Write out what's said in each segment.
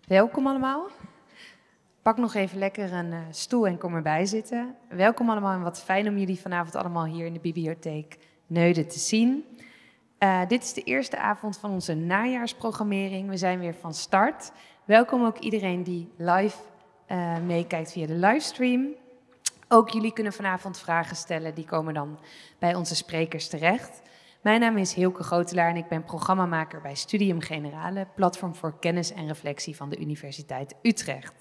Welkom allemaal. Pak nog even lekker een stoel en kom erbij zitten. Welkom allemaal en wat fijn om jullie vanavond allemaal hier in de bibliotheek Neuden te zien. Dit is de eerste avond van onze najaarsprogrammering. We zijn weer van start. Welkom ook iedereen die live meekijkt via de livestream. Ook jullie kunnen vanavond vragen stellen, die komen dan bij onze sprekers terecht. Mijn naam is Hilke Grotelaar en ik ben programmamaker bij Studium Generale, platform voor kennis en reflectie van de Universiteit Utrecht.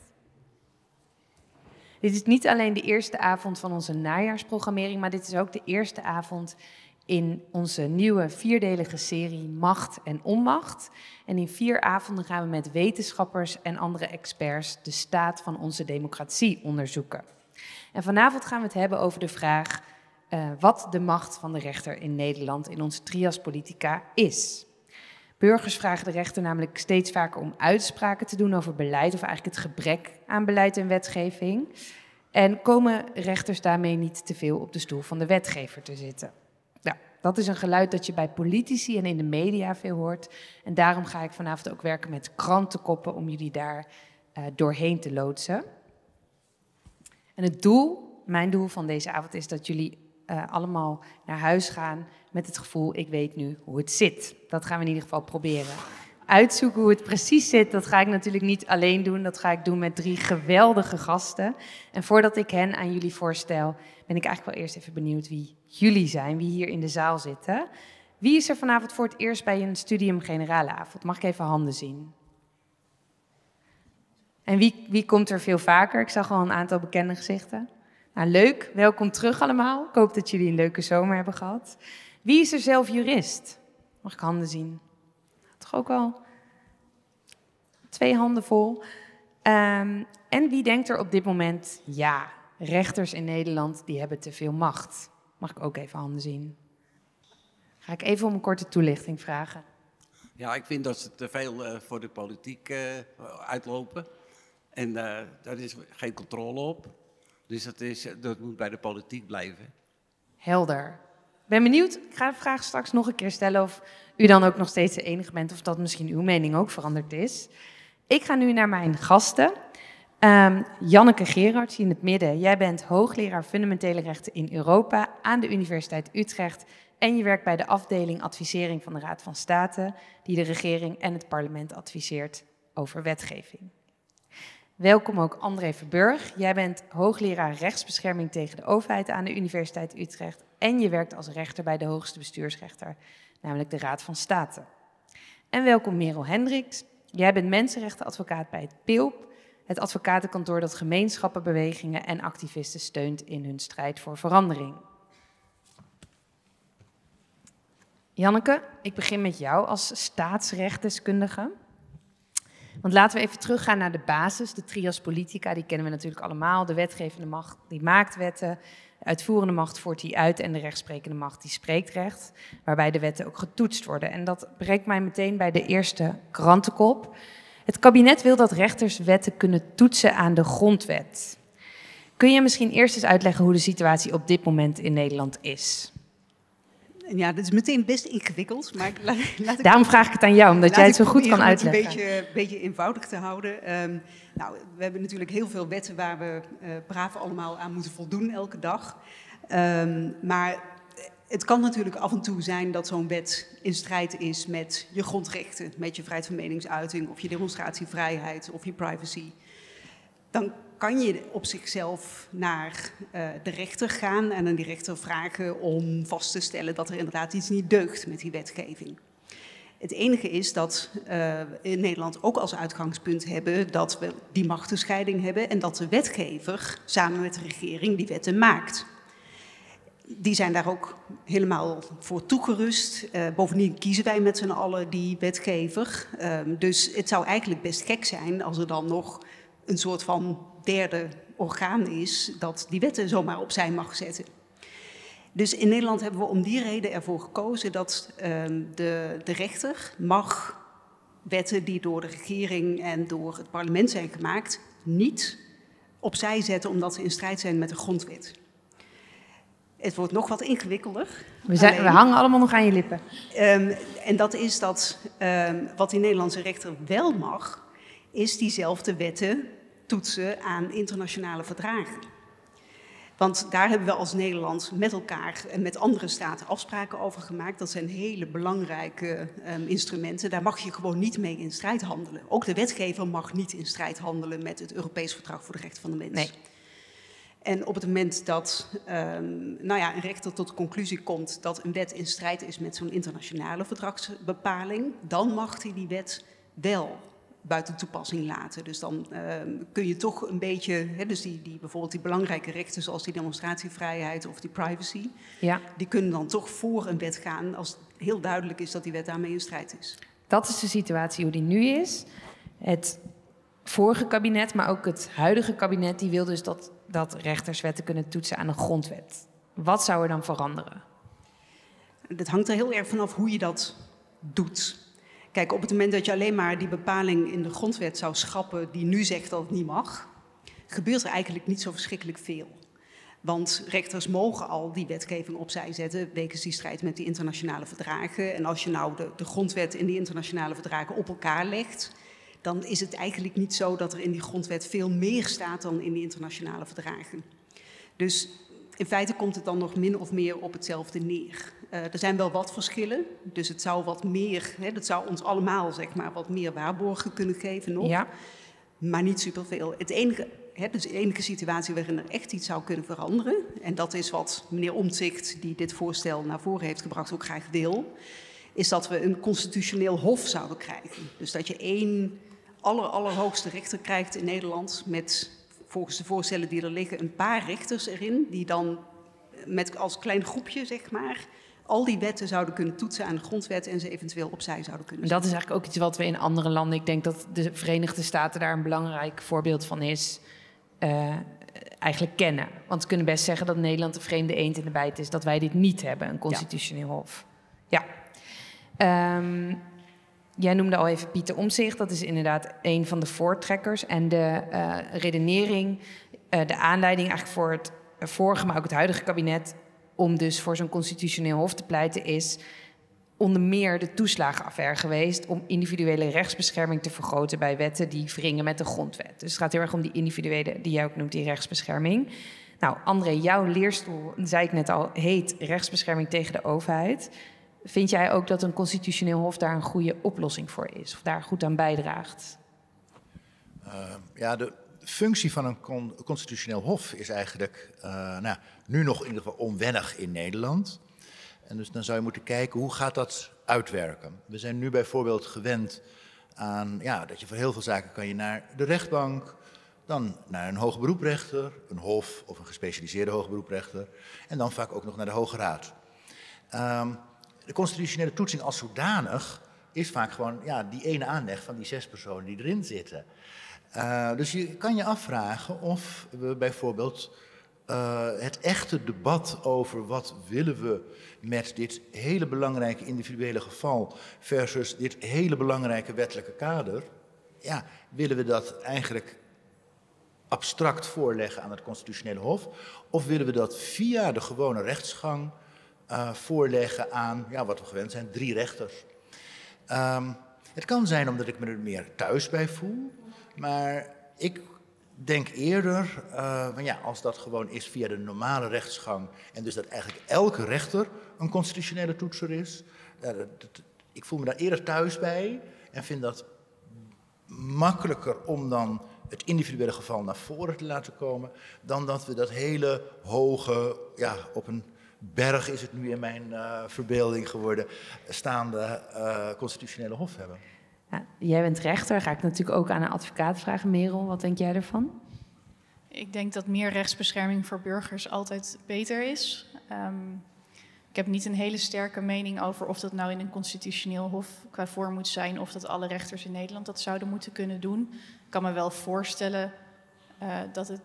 Dit is niet alleen de eerste avond van onze najaarsprogrammering, maar dit is ook de eerste avond in onze nieuwe vierdelige serie Macht en Onmacht. En in 4 avonden gaan we met wetenschappers en andere experts de staat van onze democratie onderzoeken. En vanavond gaan we het hebben over de vraag wat de macht van de rechter in Nederland in onze trias politica is. Burgers vragen de rechter namelijk steeds vaker om uitspraken te doen over beleid, of eigenlijk het gebrek aan beleid en wetgeving. En komen rechters daarmee niet te veel op de stoel van de wetgever te zitten? Nou, dat is een geluid dat je bij politici en in de media veel hoort. En daarom ga ik vanavond ook werken met krantenkoppen om jullie daar doorheen te loodsen. En het doel, mijn doel van deze avond is dat jullie allemaal naar huis gaan met het gevoel, ik weet nu hoe het zit. Dat gaan we in ieder geval proberen. Uitzoeken hoe het precies zit, dat ga ik natuurlijk niet alleen doen. Dat ga ik doen met 3 geweldige gasten. En voordat ik hen aan jullie voorstel, ben ik eigenlijk wel eerst even benieuwd wie jullie zijn, wie hier in de zaal zitten. Wie is er vanavond voor het eerst bij een Studium Generale avond? Mag ik even handen zien? En wie komt er veel vaker? Ik zag al een aantal bekende gezichten. Nou, leuk. Welkom terug allemaal. Ik hoop dat jullie een leuke zomer hebben gehad. Wie is er zelf jurist? Mag ik handen zien? Toch ook al 2 handen vol. En wie denkt er op dit moment, ja, rechters in Nederland die hebben te veel macht? Mag ik ook even handen zien? Ga ik even om een korte toelichting vragen. Ja, ik vind dat ze te veel voor de politiek uitlopen. En daar is geen controle op. Dus dat moet bij de politiek blijven. Helder. Ik ben benieuwd, ik ga de vraag straks nog een keer stellen of u dan ook nog steeds de enige bent of dat misschien uw mening ook veranderd is. Ik ga nu naar mijn gasten. Janneke Gerards in het midden. Jij bent hoogleraar fundamentele rechten in Europa aan de Universiteit Utrecht. En je werkt bij de afdeling advisering van de Raad van State, die de regering en het parlement adviseert over wetgeving. Welkom ook André Verburg. Jij bent hoogleraar rechtsbescherming tegen de overheid aan de Universiteit Utrecht. En je werkt als rechter bij de hoogste bestuursrechter, namelijk de Raad van State. En welkom Merel Hendricks. Jij bent mensenrechtenadvocaat bij het PILP, het advocatenkantoor dat gemeenschappen, bewegingen en activisten steunt in hun strijd voor verandering. Janneke, ik begin met jou als staatsrechtdeskundige. Want laten we even teruggaan naar de basis, de trias politica, die kennen we natuurlijk allemaal. De wetgevende macht die maakt wetten, de uitvoerende macht voert die uit en de rechtsprekende macht die spreekt recht, waarbij de wetten ook getoetst worden. En dat brengt mij meteen bij de eerste krantenkop. Het kabinet wil dat rechters wetten kunnen toetsen aan de grondwet. Kun je misschien eerst eens uitleggen hoe de situatie op dit moment in Nederland is? Ja, dat is meteen best ingewikkeld. Maar Daarom vraag ik het aan jou, omdat jij het zo goed kan uitleggen. Om het een beetje eenvoudig te houden. Nou, we hebben natuurlijk heel veel wetten waar we braaf allemaal aan moeten voldoen elke dag. Maar het kan natuurlijk af en toe zijn dat zo'n wet in strijd is met je grondrechten, met je vrijheid van meningsuiting of je demonstratievrijheid of je privacy. Dan kan je op zichzelf naar de rechter gaan en aan die rechter vragen om vast te stellen dat er inderdaad iets niet deugt met die wetgeving. Het enige is dat we in Nederland ook als uitgangspunt hebben dat we die machtenscheiding hebben en dat de wetgever samen met de regering die wetten maakt. Die zijn daar ook helemaal voor toegerust. Bovendien kiezen wij met z'n allen die wetgever. Dus het zou eigenlijk best gek zijn als er dan nog een soort van derde orgaan is dat die wetten zomaar opzij mag zetten. Dus in Nederland hebben we om die reden ervoor gekozen dat de rechter mag wetten die door de regering en door het parlement zijn gemaakt niet opzij zetten omdat ze in strijd zijn met de grondwet. Het wordt nog wat ingewikkelder. We hangen allemaal nog aan je lippen. En dat is dat wat die Nederlandse rechter wel mag, is diezelfde wetten toetsen aan internationale verdragen. Want daar hebben we als Nederland met elkaar en met andere staten afspraken over gemaakt. Dat zijn hele belangrijke instrumenten. Daar mag je gewoon niet mee in strijd handelen. Ook de wetgever mag niet in strijd handelen met het Europees Verdrag voor de Rechten van de Mens. Nee. En op het moment dat een rechter tot de conclusie komt dat een wet in strijd is met zo'n internationale verdragsbepaling, dan mag hij die wet wel buiten toepassing laten. Dus dan kun je toch een beetje, dus bijvoorbeeld die belangrijke rechten zoals die demonstratievrijheid of die privacy, die kunnen dan toch voor een wet gaan als het heel duidelijk is dat die wet daarmee in strijd is. Dat is de situatie hoe die nu is. Het vorige kabinet, maar ook het huidige kabinet, die wil dus dat rechters wetten kunnen toetsen aan een grondwet. Wat zou er dan veranderen? Dat hangt er heel erg vanaf hoe je dat doet. Kijk, op het moment dat je alleen maar die bepaling in de grondwet zou schrappen die nu zegt dat het niet mag, gebeurt er eigenlijk niet zo verschrikkelijk veel. Want rechters mogen al die wetgeving opzij zetten wegens die strijd met die internationale verdragen. En als je nou de grondwet en die internationale verdragen op elkaar legt, dan is het eigenlijk niet zo dat er in die grondwet veel meer staat dan in die internationale verdragen. Dus in feite komt het dan nog min of meer op hetzelfde neer. Er zijn wel wat verschillen, dus het zou wat meer, dat zou ons allemaal zeg maar wat meer waarborgen kunnen geven nog, Ja. Maar niet superveel. Dus de enige situatie waarin er echt iets zou kunnen veranderen, en dat is wat meneer Omtzigt, die dit voorstel naar voren heeft gebracht, ook graag wil, is dat we een constitutioneel hof zouden krijgen. Dus dat je één allerhoogste rechter krijgt in Nederland met, volgens de voorstellen die er liggen, een paar rechters erin, die dan met als klein groepje, zeg maar, al die wetten zouden kunnen toetsen aan de grondwet en ze eventueel opzij zouden kunnen Dat is eigenlijk ook iets wat we in andere landen, ik denk dat de Verenigde Staten daar een belangrijk voorbeeld van is, eigenlijk kennen. Want we kunnen best zeggen dat Nederland de vreemde eend in de bijt is, dat wij dit niet hebben, een constitutioneel hof. Ja. Jij noemde al even Pieter Omtzigt, dat is inderdaad een van de voortrekkers. En de redenering, de aanleiding eigenlijk voor het vorige, maar ook het huidige kabinet, om dus voor zo'n constitutioneel hof te pleiten, is onder meer de toeslagenaffaire geweest om individuele rechtsbescherming te vergroten bij wetten die wringen met de grondwet. Dus het gaat heel erg om die individuele, die jij ook noemt, die rechtsbescherming. Nou, André, jouw leerstoel, zei ik net al, heet rechtsbescherming tegen de overheid. Vind jij ook dat een constitutioneel hof daar een goede oplossing voor is? Of daar goed aan bijdraagt? De functie van een constitutioneel hof is eigenlijk nu nog in ieder geval onwennig in Nederland. En dus dan zou je moeten kijken, hoe gaat dat uitwerken? We zijn nu bijvoorbeeld gewend aan dat je voor heel veel zaken kan je naar de rechtbank, dan naar een hoge beroeprechter, een hof of een gespecialiseerde hoge beroeprechter en dan vaak ook nog naar de Hoge Raad. De constitutionele toetsing als zodanig is vaak gewoon die ene aanleg van die 6 personen die erin zitten. Dus je kan je afvragen of we bijvoorbeeld het echte debat over wat willen we met dit hele belangrijke individuele geval versus dit hele belangrijke wettelijke kader, willen we dat eigenlijk abstract voorleggen aan het constitutionele hof of willen we dat via de gewone rechtsgang voorleggen aan, wat we gewend zijn, 3 rechters. Het kan zijn omdat ik me er meer thuis bij voel, maar ik denk eerder, als dat gewoon is via de normale rechtsgang en dus dat eigenlijk elke rechter een constitutionele toetser is, ik voel me daar eerder thuis bij en vind dat makkelijker om dan het individuele geval naar voren te laten komen, dan dat we dat hele hoge, op een berg is het nu in mijn verbeelding geworden, staande constitutionele hof hebben. Ja, jij bent rechter, ga ik natuurlijk ook aan een advocaat vragen. Merel, wat denk jij ervan? Ik denk dat meer rechtsbescherming voor burgers altijd beter is. Ik heb niet een hele sterke mening over of dat nou in een constitutioneel hof qua voor moet zijn of dat alle rechters in Nederland dat zouden moeten kunnen doen. Ik kan me wel voorstellen dat het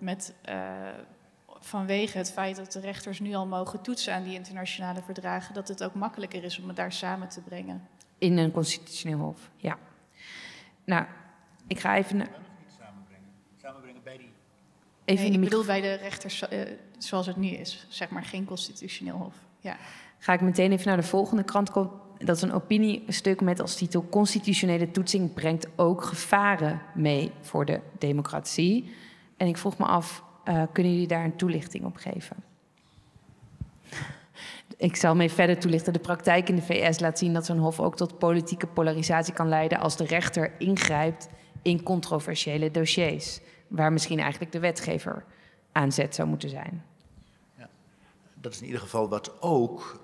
vanwege het feit dat de rechters nu al mogen toetsen aan die internationale verdragen, dat het ook makkelijker is om het daar samen te brengen. In een constitutioneel hof, ja. Nou, ik ga even... Samenbrengen bij die... Ik bedoel bij de rechters zoals het nu is, zeg maar geen constitutioneel hof. Ja. Ga ik meteen even naar de volgende dat is een opiniestuk met als titel Constitutionele toetsing brengt ook gevaren mee voor de democratie. En ik vroeg me af, kunnen jullie daar een toelichting op geven? Ik zal mee verder toelichten. De praktijk in de VS laat zien dat zo'n hof ook tot politieke polarisatie kan leiden als de rechter ingrijpt in controversiële dossiers, waar misschien eigenlijk de wetgever aan zet zou moeten zijn. Ja, dat is in ieder geval wat ook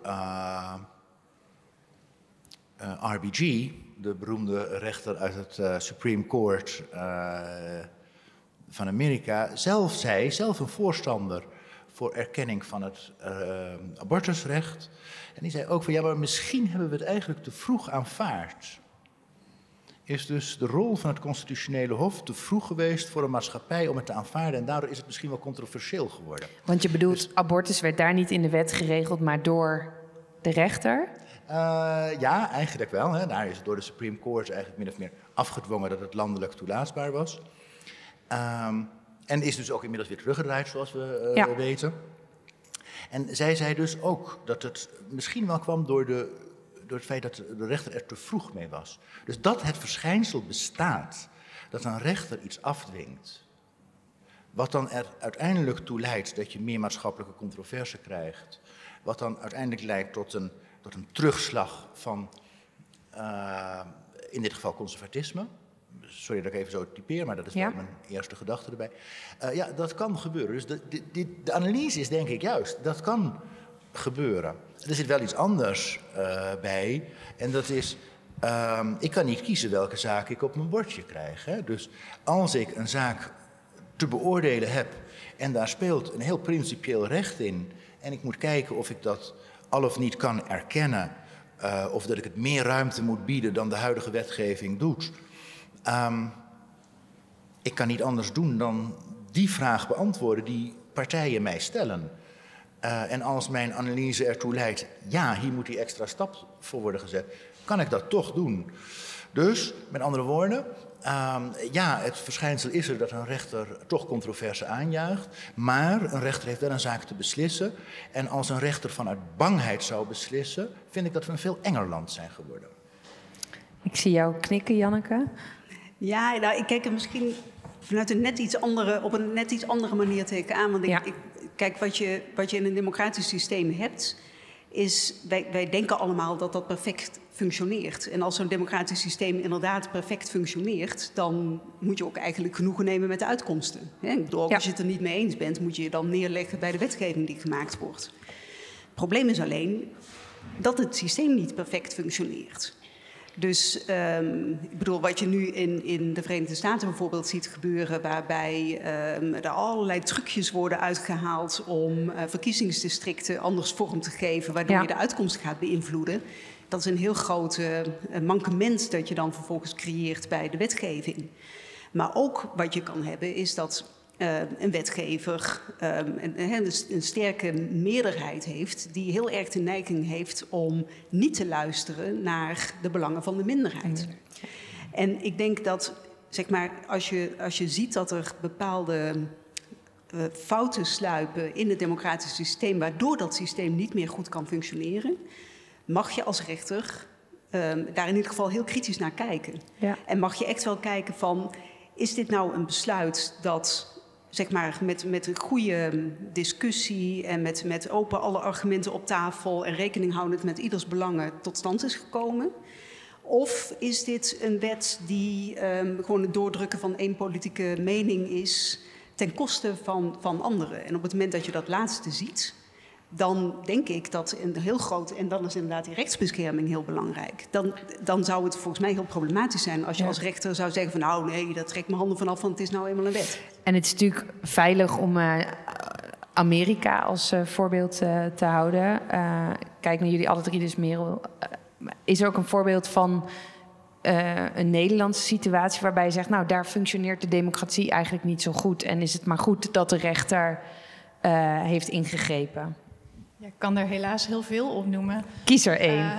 RBG, de beroemde rechter uit het Supreme Court van Amerika, zelf zei, zelf een voorstander voor erkenning van het abortusrecht. En die zei ook van ja, maar misschien hebben we het eigenlijk te vroeg aanvaard. Is dus de rol van het constitutionele hof te vroeg geweest voor een maatschappij om het te aanvaarden en daardoor is het misschien wel controversieel geworden. Want je bedoelt, dus abortus werd daar niet in de wet geregeld, maar door de rechter? Ja, eigenlijk wel. Hè. Daar is het door de Supreme Court eigenlijk min of meer afgedwongen dat het landelijk toelaatbaar was. En is dus ook inmiddels weer teruggedraaid, zoals we weten. En zij zei dus ook dat het misschien wel kwam door het feit dat de rechter er te vroeg mee was. Dus dat het verschijnsel bestaat, dat een rechter iets afdwingt, wat dan er uiteindelijk toe leidt dat je meer maatschappelijke controverse krijgt, wat dan uiteindelijk leidt tot een terugslag van, in dit geval conservatisme. Sorry dat ik even zo typeer, maar dat is wel mijn eerste gedachte erbij. Ja, dat kan gebeuren. Dus de analyse is denk ik juist, dat kan gebeuren. Er zit wel iets anders bij. En dat is, ik kan niet kiezen welke zaak ik op mijn bordje krijg. Hè? Dus als ik een zaak te beoordelen heb en daar speelt een heel principieel recht in, en ik moet kijken of ik dat al of niet kan erkennen, of dat ik het meer ruimte moet bieden dan de huidige wetgeving doet. Ik kan niet anders doen dan die vraag beantwoorden die partijen mij stellen. En als mijn analyse ertoe leidt, ja, hier moet die extra stap voor worden gezet, kan ik dat toch doen. Dus, met andere woorden, ja, het verschijnsel is er dat een rechter toch controverse aanjaagt, maar een rechter heeft wel een zaak te beslissen. En als een rechter vanuit bangheid zou beslissen, vind ik dat we een veel enger land zijn geworden. Ik zie jou knikken, Janneke. Ja, nou, ik kijk er misschien vanuit een op een net iets andere manier tegenaan. Want kijk, wat je in een democratisch systeem hebt, is, wij denken allemaal dat dat perfect functioneert. En als zo'n democratisch systeem inderdaad perfect functioneert, dan moet je ook eigenlijk genoegen nemen met de uitkomsten. Ik bedoel, als je het er niet mee eens bent, moet je je dan neerleggen bij de wetgeving die gemaakt wordt. Het probleem is alleen dat het systeem niet perfect functioneert. Dus ik bedoel, wat je nu in de Verenigde Staten bijvoorbeeld ziet gebeuren, waarbij er allerlei trucjes worden uitgehaald om verkiezingsdistricten anders vorm te geven, waardoor je de uitkomst gaat beïnvloeden. Dat is een heel groot mankement dat je dan vervolgens creëert bij de wetgeving. Maar ook wat je kan hebben is dat een wetgever een sterke meerderheid heeft die heel erg de neiging heeft om niet te luisteren naar de belangen van de minderheid. En ik denk dat, zeg maar, als je ziet dat er bepaalde fouten sluipen in het democratisch systeem, waardoor dat systeem niet meer goed kan functioneren, mag je als rechter daar in ieder geval heel kritisch naar kijken. Ja. En mag je echt wel kijken van, is dit nou een besluit dat, zeg maar, met een goede discussie en met open alle argumenten op tafel en rekening houdend met ieders belangen tot stand is gekomen? Of is dit een wet die gewoon het doordrukken van één politieke mening is ten koste van anderen? En op het moment dat je dat laatste ziet, dan denk ik dat een heel groot, en dan is inderdaad die rechtsbescherming heel belangrijk. Dan zou het volgens mij heel problematisch zijn als je als rechter zou zeggen van nou nee, dat trekt mijn handen vanaf, want het is nou eenmaal een wet. En het is natuurlijk veilig om Amerika als voorbeeld te houden. Kijk naar jullie alle drie, dus Merel. Is er ook een voorbeeld van een Nederlandse situatie waarbij je zegt, nou daar functioneert de democratie eigenlijk niet zo goed en is het maar goed dat de rechter heeft ingegrepen? Ja, ik kan er helaas heel veel op noemen. Kies er één.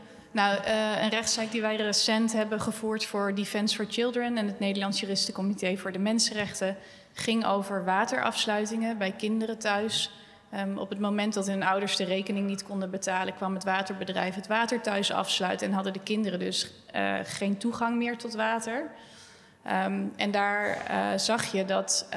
Een rechtszaak die wij recent hebben gevoerd voor Defence for Children en het Nederlands Juristencomité voor de Mensenrechten ging over waterafsluitingen bij kinderen thuis Op het moment dat hun ouders de rekening niet konden betalen, kwam het waterbedrijf het water thuis afsluiten en hadden de kinderen dus geen toegang meer tot water. En daar zag je dat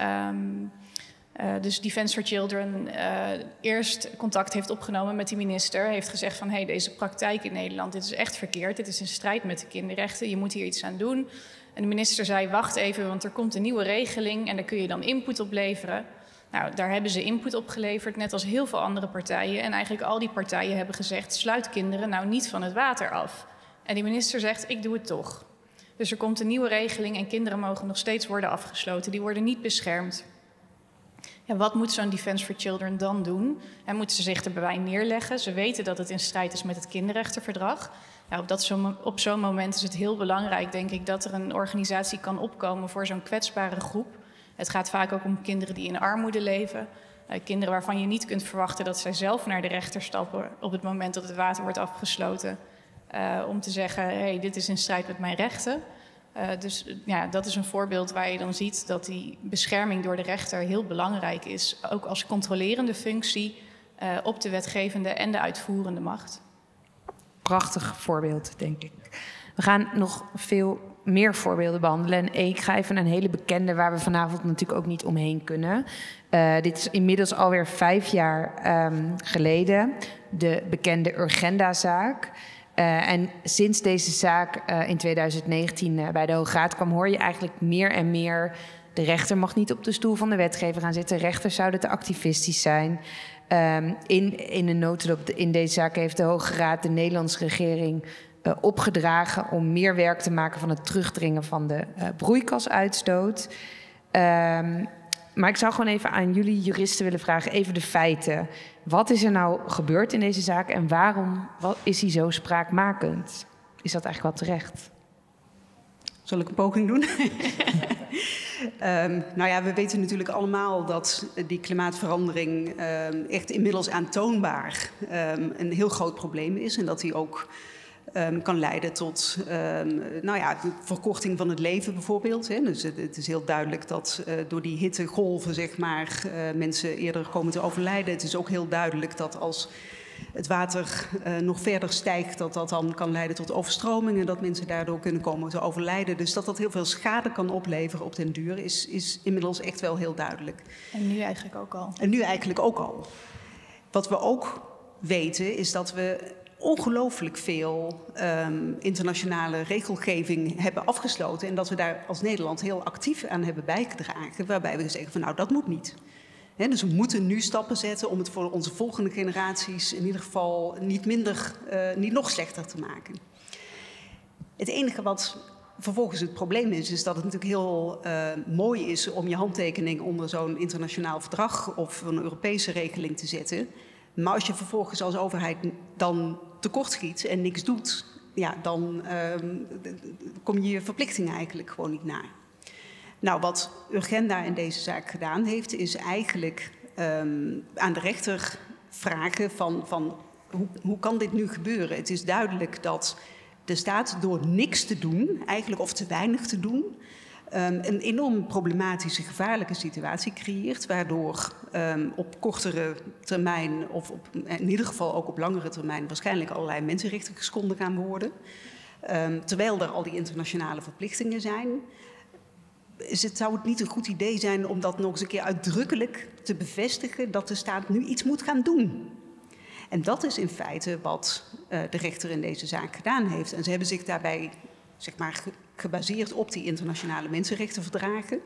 dus Defence for Children eerst contact heeft opgenomen met die minister. Heeft gezegd van, hey, deze praktijk in Nederland, dit is echt verkeerd. Dit is in strijd met de kinderrechten, je moet hier iets aan doen. En de minister zei, wacht even, want er komt een nieuwe regeling en daar kun je dan input op leveren. Nou, daar hebben ze input op geleverd, net als heel veel andere partijen. En eigenlijk al die partijen hebben gezegd, sluit kinderen nou niet van het water af. En die minister zegt, ik doe het toch. Dus er komt een nieuwe regeling en kinderen mogen nog steeds worden afgesloten. Die worden niet beschermd. Ja, wat moet zo'n Defence for Children dan doen? En moeten ze zich erbij neerleggen? Ze weten dat het in strijd is met het kinderrechtenverdrag. Nou, op zo'n moment is het heel belangrijk, denk ik, dat er een organisatie kan opkomen voor zo'n kwetsbare groep. Het gaat vaak ook om kinderen die in armoede leven. Kinderen waarvan je niet kunt verwachten dat zij zelf naar de rechter stappen op het moment dat het water wordt afgesloten. Om te zeggen, hey, dit is in strijd met mijn rechten. Dus ja, dat is een voorbeeld waar je dan ziet dat die bescherming door de rechter heel belangrijk is. Ook als controlerende functie op de wetgevende en de uitvoerende macht. Prachtig voorbeeld, denk ik. We gaan nog veel meer voorbeelden behandelen. En ik ga even een hele bekende waar we vanavond natuurlijk ook niet omheen kunnen. Dit is inmiddels alweer 5 jaar geleden. De bekende Urgenda-zaak. En sinds deze zaak in 2019 bij de Hoge Raad kwam, hoor je eigenlijk meer en meer, de rechter mag niet op de stoel van de wetgever gaan zitten. Rechters zouden te activistisch zijn. In een notendop in deze zaak heeft de Hoge Raad de Nederlandse regering opgedragen om meer werk te maken van het terugdringen van de broeikasuitstoot. Maar ik zou gewoon even aan jullie juristen willen vragen, even de feiten. Wat is er nou gebeurd in deze zaak en waarom is hij zo spraakmakend? Is dat eigenlijk wel terecht? Zal ik een poging doen? Nou ja, we weten natuurlijk allemaal dat die klimaatverandering echt inmiddels aantoonbaar een heel groot probleem is. En dat die ook kan leiden tot nou ja, de verkorting van het leven bijvoorbeeld. Hè. Dus het is heel duidelijk dat door die hittegolven zeg maar, mensen eerder komen te overlijden. Het is ook heel duidelijk dat als het water nog verder stijgt, dat dat dan kan leiden tot overstromingen, dat mensen daardoor kunnen komen te overlijden. Dus dat dat heel veel schade kan opleveren op den duur is inmiddels echt wel heel duidelijk. En nu eigenlijk ook al. En nu eigenlijk ook al. Wat we ook weten is dat we ongelooflijk veel internationale regelgeving hebben afgesloten en dat we daar als Nederland heel actief aan hebben bijgedragen, waarbij we zeggen van nou, dat moet niet. He, dus we moeten nu stappen zetten om het voor onze volgende generaties in ieder geval niet nog slechter te maken. Het enige wat vervolgens het probleem is dat het natuurlijk heel mooi is om je handtekening onder zo'n internationaal verdrag of een Europese regeling te zetten. Maar als je vervolgens als overheid dan tekortschiet en niks doet, ja, dan kom je je verplichtingen eigenlijk gewoon niet na. Nou, wat Urgenda in deze zaak gedaan heeft, is eigenlijk aan de rechter vragen van hoe kan dit nu gebeuren? Het is duidelijk dat de staat door niks te doen, eigenlijk of te weinig te doen, een enorm problematische, gevaarlijke situatie creëert, waardoor op kortere termijn of in ieder geval ook op langere termijn waarschijnlijk allerlei mensenrechten geschonden gaan worden. Terwijl er al die internationale verplichtingen zijn. Zou het niet een goed idee zijn om dat nog eens een keer uitdrukkelijk te bevestigen dat de staat nu iets moet gaan doen? En dat is in feite wat de rechter in deze zaak gedaan heeft. En ze hebben zich daarbij zeg maar, gebaseerd op die internationale mensenrechtenverdragen.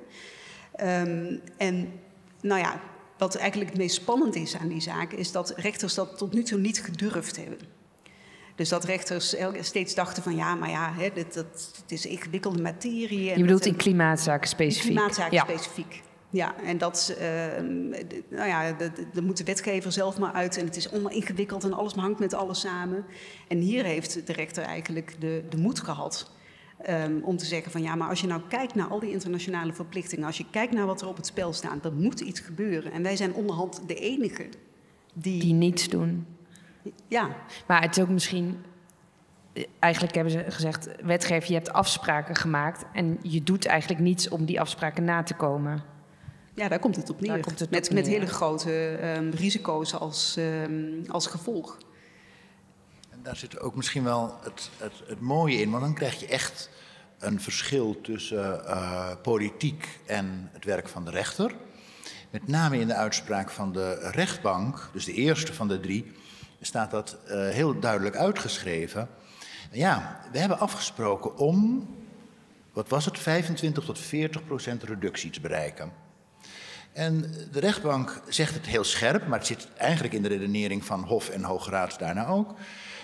En nou ja, wat eigenlijk het meest spannend is aan die zaak, is dat rechters dat tot nu toe niet gedurfd hebben. Dus dat rechters steeds dachten van ja, maar ja, het is ingewikkelde materie. En je bedoelt in klimaatzaken specifiek? In klimaatzaken specifiek, ja. En dat, nou ja, daar moet de wetgever zelf maar uit. En het is allemaal ingewikkeld en alles hangt met alles samen. En hier heeft de rechter eigenlijk de moed gehad om te zeggen van ja, maar als je nou kijkt naar al die internationale verplichtingen, als je kijkt naar wat er op het spel staat, er moet iets gebeuren. En wij zijn onderhand de enige die niets doen. Ja. Maar het is ook misschien, eigenlijk hebben ze gezegd, wetgever, je hebt afspraken gemaakt en je doet eigenlijk niets om die afspraken na te komen. Ja, daar komt het op neer. Met hele grote risico's als gevolg. En daar zit ook misschien wel het mooie in, want dan krijg je echt een verschil tussen politiek en het werk van de rechter. Met name in de uitspraak van de rechtbank, dus de eerste van de 3, staat dat heel duidelijk uitgeschreven. Ja, we hebben afgesproken om, wat was het, 25 tot 40% reductie te bereiken. En de rechtbank zegt het heel scherp, maar het zit eigenlijk in de redenering van Hof en Hoge Raad daarna ook.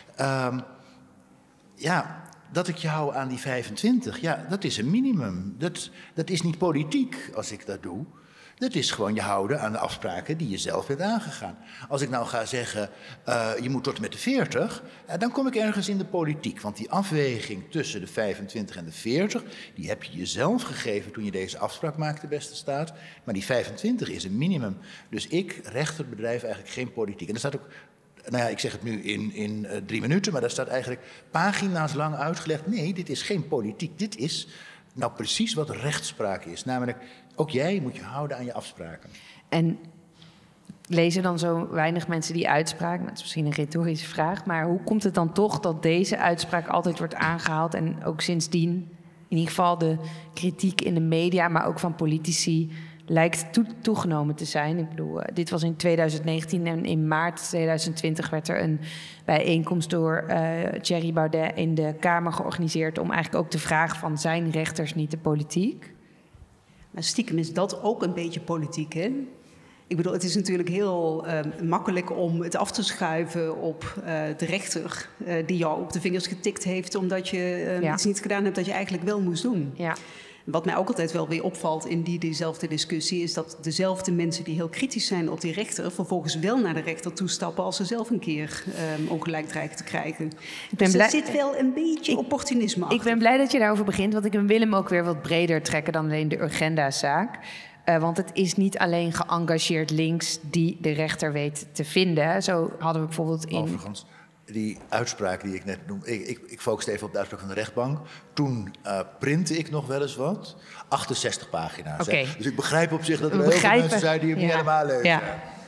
Dat ik je hou aan die 25, ja, dat is een minimum. Dat is niet politiek als ik dat doe. Dat is gewoon je houden aan de afspraken die je zelf hebt aangegaan. Als ik nou ga zeggen, je moet tot en met de 40, dan kom ik ergens in de politiek. Want die afweging tussen de 25 en de 40, die heb je jezelf gegeven toen je deze afspraak maakte, beste staat. Maar die 25 is een minimum. Dus ik, rechter, bedrijf eigenlijk geen politiek. En er staat ook, nou ja, ik zeg het nu in 3 minuten, maar daar staat eigenlijk pagina's lang uitgelegd. Nee, dit is geen politiek. Dit is nou precies wat rechtspraak is. Namelijk, ook jij moet je houden aan je afspraken. En lezen dan zo weinig mensen die uitspraak? Dat is misschien een retorische vraag. Maar hoe komt het dan toch dat deze uitspraak altijd wordt aangehaald? En ook sindsdien, in ieder geval de kritiek in de media, maar ook van politici, lijkt toegenomen te zijn. Ik bedoel, dit was in 2019 en in maart 2020 werd er een bijeenkomst door Thierry Baudet in de Kamer georganiseerd om eigenlijk ook te vragen van, zijn rechters niet de politiek? Maar stiekem is dat ook een beetje politiek, hè? Ik bedoel, het is natuurlijk heel makkelijk om het af te schuiven op de rechter die jou op de vingers getikt heeft omdat je iets niet gedaan hebt dat je eigenlijk wel moest doen. Ja. Wat mij ook altijd wel weer opvalt in diezelfde discussie is dat dezelfde mensen die heel kritisch zijn op die rechter vervolgens wel naar de rechter toestappen als ze zelf een keer ongelijk dreigen te krijgen. Dus er zit wel een beetje opportunisme achter. Ik ben blij dat je daarover begint, want ik wil hem ook weer wat breder trekken dan alleen de Urgenda-zaak. Want het is niet alleen geëngageerd links die de rechter weet te vinden. Zo hadden we bijvoorbeeld in... Overigens, die uitspraak die ik net noemde, ik focuste even op de uitspraak van de rechtbank. Toen printte ik nog wel eens wat. 68 pagina's. Okay. Dus ik begrijp op zich dat er heel veel mensen zijn die hem niet helemaal lezen. Ja.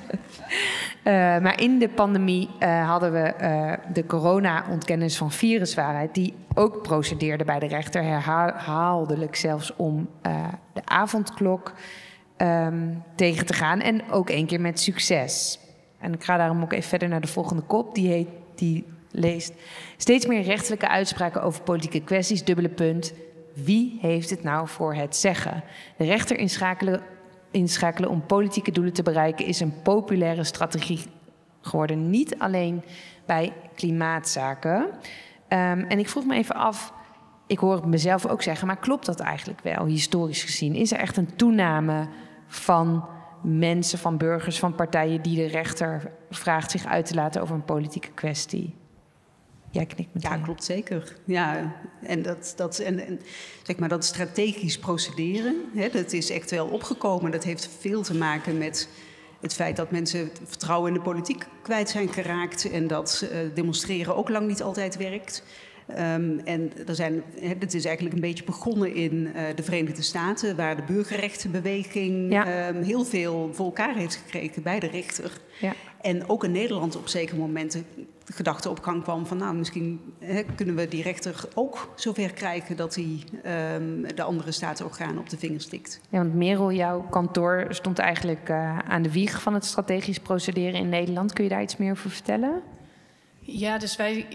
Maar in de pandemie hadden we de corona-ontkennis van viruswaarheid, die ook procedeerde bij de rechter, herhaaldelijk zelfs om de avondklok tegen te gaan. En ook 1 keer met succes. En ik ga daarom ook even verder naar de volgende kop. Die leest steeds meer rechtelijke uitspraken over politieke kwesties, dubbele punt. Wie heeft het nou voor het zeggen? De rechter inschakelen om politieke doelen te bereiken is een populaire strategie geworden. Niet alleen bij klimaatzaken. En ik vroeg me even af, ik hoor het mezelf ook zeggen, maar klopt dat eigenlijk wel, historisch gezien? Is er echt een toename van mensen, van burgers, van partijen die de rechter vraagt zich uit te laten over een politieke kwestie? Jij knikt meteen. Ja, klopt zeker. Ja, en zeg maar dat strategisch procederen, hè, dat is echt wel opgekomen. Dat heeft veel te maken met het feit dat mensen het vertrouwen in de politiek kwijt zijn geraakt en dat demonstreren ook lang niet altijd werkt. En het is eigenlijk een beetje begonnen in de Verenigde Staten, waar de burgerrechtenbeweging heel veel voor elkaar heeft gekregen bij de rechter. Ja. En ook in Nederland op zekere momenten de gedachte op gang kwam van, nou, misschien kunnen we die rechter ook zover krijgen dat hij de andere staatsorganen op de vingers tikt. Ja, want Merel, jouw kantoor stond eigenlijk aan de wieg van het strategisch procederen in Nederland. Kun je daar iets meer over vertellen? Ja, dus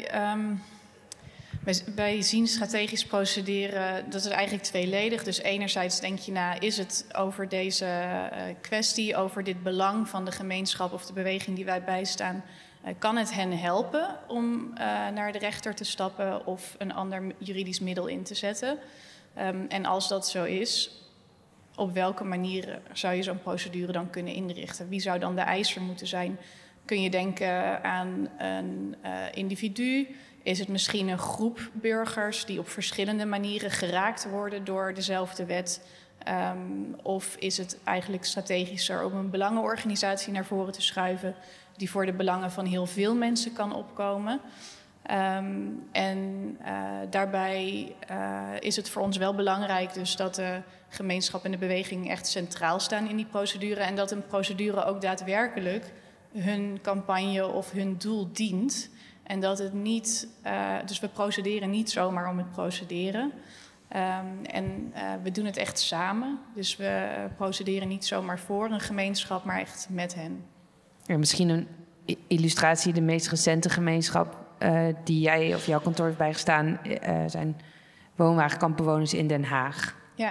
wij zien strategisch procederen, dat is eigenlijk tweeledig. Dus enerzijds denk je na, is het over deze kwestie, over dit belang van de gemeenschap of de beweging die wij bijstaan, kan het hen helpen om naar de rechter te stappen of een ander juridisch middel in te zetten? En als dat zo is, op welke manier zou je zo'n procedure dan kunnen inrichten? Wie zou dan de eiser moeten zijn? Kun je denken aan een individu? Is het misschien een groep burgers die op verschillende manieren geraakt worden door dezelfde wet? Of is het eigenlijk strategischer om een belangenorganisatie naar voren te schuiven die voor de belangen van heel veel mensen kan opkomen? Daarbij is het voor ons wel belangrijk dus dat de gemeenschap en de beweging echt centraal staan in die procedure. En dat een procedure ook daadwerkelijk hun campagne of hun doel dient. En dat het niet, dus we procederen niet zomaar om het procederen. We doen het echt samen. Dus we procederen niet zomaar voor een gemeenschap, maar echt met hen. Ja, misschien een illustratie, de meest recente gemeenschap die jij of jouw kantoor heeft bijgestaan, zijn woonwagenkampbewoners in Den Haag. Ja,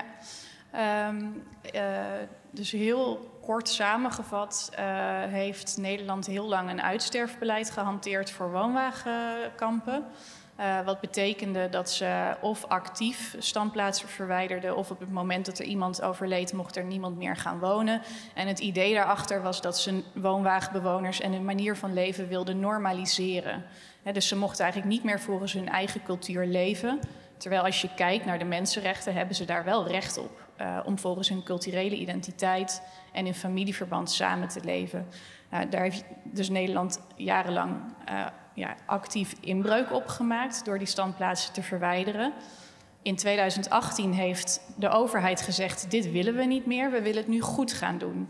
dus heel kort samengevat heeft Nederland heel lang een uitsterfbeleid gehanteerd voor woonwagenkampen. Wat betekende dat ze of actief standplaatsen verwijderden, of op het moment dat er iemand overleed mocht er niemand meer gaan wonen. En het idee daarachter was dat ze woonwagenbewoners en hun manier van leven wilden normaliseren. Dus ze mochten eigenlijk niet meer volgens hun eigen cultuur leven. Terwijl als je kijkt naar de mensenrechten hebben ze daar wel recht op. Om volgens hun culturele identiteit en in familieverband samen te leven. Daar heeft dus Nederland jarenlang actief inbreuk op gemaakt door die standplaatsen te verwijderen. In 2018 heeft de overheid gezegd, dit willen we niet meer, we willen het nu goed gaan doen.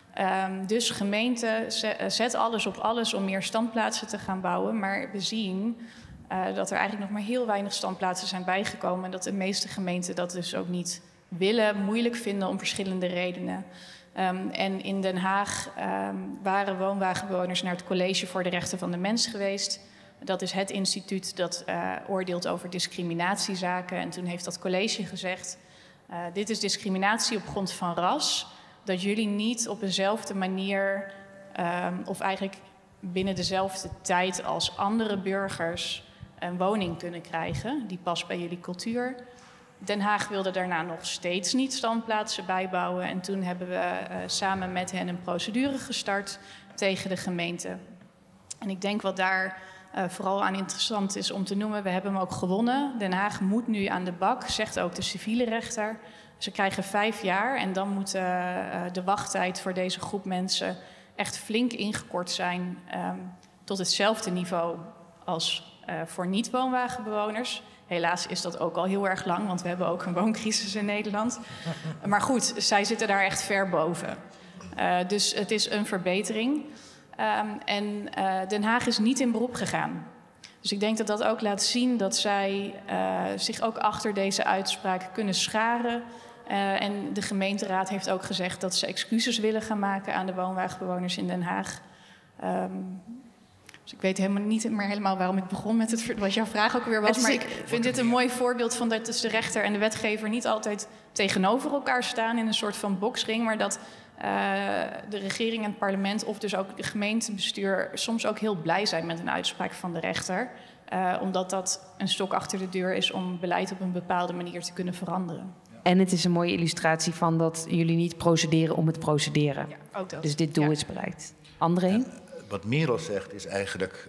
Dus gemeente, zet alles op alles om meer standplaatsen te gaan bouwen. Maar we zien dat er eigenlijk nog maar heel weinig standplaatsen zijn bijgekomen. En dat de meeste gemeenten dat dus ook niet willen, moeilijk vinden om verschillende redenen. En in Den Haag waren woonwagenbewoners naar het College voor de Rechten van de Mens geweest. Dat is het instituut dat oordeelt over discriminatiezaken. En toen heeft dat college gezegd, dit is discriminatie op grond van ras. Dat jullie niet op dezelfde manier, of eigenlijk binnen dezelfde tijd als andere burgers, een woning kunnen krijgen. Die past bij jullie cultuur. Den Haag wilde daarna nog steeds niet standplaatsen bijbouwen. En toen hebben we samen met hen een procedure gestart tegen de gemeente. En ik denk wat daar vooral aan interessant is om te noemen, we hebben hem ook gewonnen. Den Haag moet nu aan de bak, zegt ook de civiele rechter. Ze krijgen 5 jaar en dan moet de wachttijd voor deze groep mensen echt flink ingekort zijn tot hetzelfde niveau als voor niet-woonwagenbewoners. Helaas is dat ook al heel erg lang, want we hebben ook een wooncrisis in Nederland. Maar goed, zij zitten daar echt ver boven. Dus het is een verbetering. Den Haag is niet in beroep gegaan. Dus ik denk dat dat ook laat zien dat zij zich ook achter deze uitspraak kunnen scharen. En de gemeenteraad heeft ook gezegd dat ze excuses willen gaan maken aan de woonwagenbewoners in Den Haag. Dus ik weet niet meer helemaal waarom ik begon met wat jouw vraag ook weer was. Maar ik vind dit een mooi voorbeeld van dat dus de rechter en de wetgever niet altijd tegenover elkaar staan in een soort van boksring. Maar dat de regering en het parlement of dus ook de gemeentebestuur soms ook heel blij zijn met een uitspraak van de rechter. Omdat dat een stok achter de deur is om beleid op een bepaalde manier te kunnen veranderen. En het is een mooie illustratie van dat jullie niet procederen om het procederen. Ja, ook dat. Dus dit doel is bereikt. André? Wat Merel zegt is eigenlijk,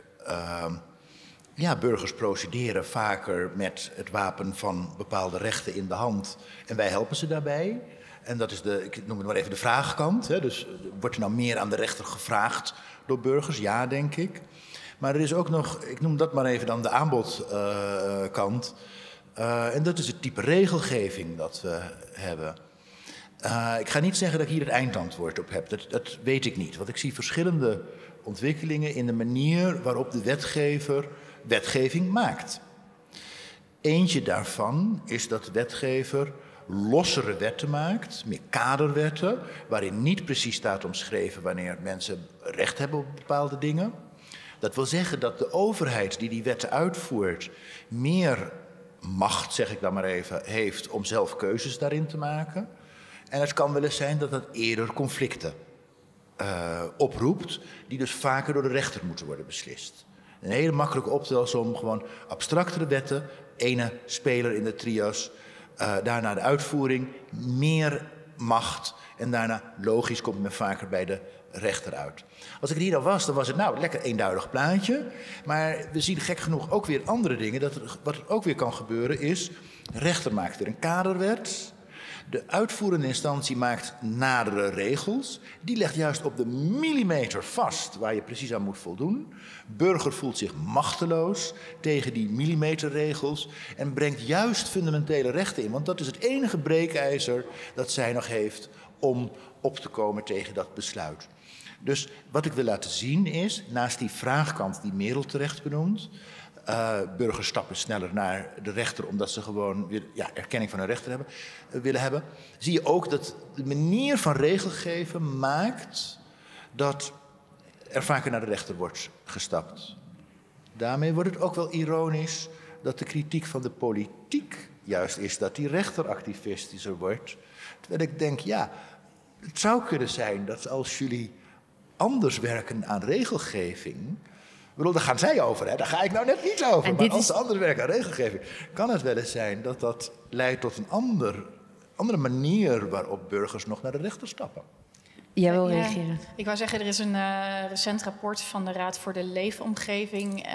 burgers procederen vaker met het wapen van bepaalde rechten in de hand. En wij helpen ze daarbij. En dat is ik noem het maar even de vraagkant. Hè. Dus wordt er nou meer aan de rechter gevraagd door burgers? Ja, denk ik. Maar er is ook nog, ik noem dat maar even dan de aanbodkant. En dat is het type regelgeving dat we hebben. Ik ga niet zeggen dat ik hier het eindantwoord op heb. Dat weet ik niet. Want ik zie verschillende ontwikkelingen in de manier waarop de wetgever wetgeving maakt. Eentje daarvan is dat de wetgever lossere wetten maakt, meer kaderwetten, waarin niet precies staat omschreven wanneer mensen recht hebben op bepaalde dingen. Dat wil zeggen dat de overheid die wetten uitvoert meer macht, zeg ik dan maar even, heeft om zelf keuzes daarin te maken. En het kan wel eens zijn dat dat eerder conflicten oproept, die dus vaker door de rechter moeten worden beslist. Een hele makkelijke optelsom, gewoon abstractere wetten, ene speler in de trias, daarna de uitvoering, meer macht en daarna logisch komt men vaker bij de rechter uit. Als ik er hier al was, dan was het nou lekker eenduidig plaatje. Maar we zien gek genoeg ook weer andere dingen. Wat er ook weer kan gebeuren is, de rechter maakt weer een kaderwet. De uitvoerende instantie maakt nadere regels. Die legt juist op de millimeter vast waar je precies aan moet voldoen. Burger voelt zich machteloos tegen die millimeterregels en brengt juist fundamentele rechten in. Want dat is het enige breekijzer dat zij nog heeft om op te komen tegen dat besluit. Dus wat ik wil laten zien is, naast die vraagkant die Merel terecht benoemt, burgers stappen sneller naar de rechter omdat ze gewoon weer erkenning van hun rechten willen hebben, zie je ook dat de manier van regelgeven maakt dat er vaker naar de rechter wordt gestapt. Daarmee wordt het ook wel ironisch dat de kritiek van de politiek juist is dat die rechter activistischer wordt. Terwijl ik denk, ja, het zou kunnen zijn dat als jullie anders werken aan regelgeving. Ik bedoel, daar gaan zij over, hè? Daar ga ik nou net niet over. Maar als ze anders werken aan regelgeving, kan het wel eens zijn dat dat leidt tot een andere manier waarop burgers nog naar de rechter stappen. Jij wil reageren? Ja, ik wou zeggen, er is een recent rapport van de Raad voor de Leefomgeving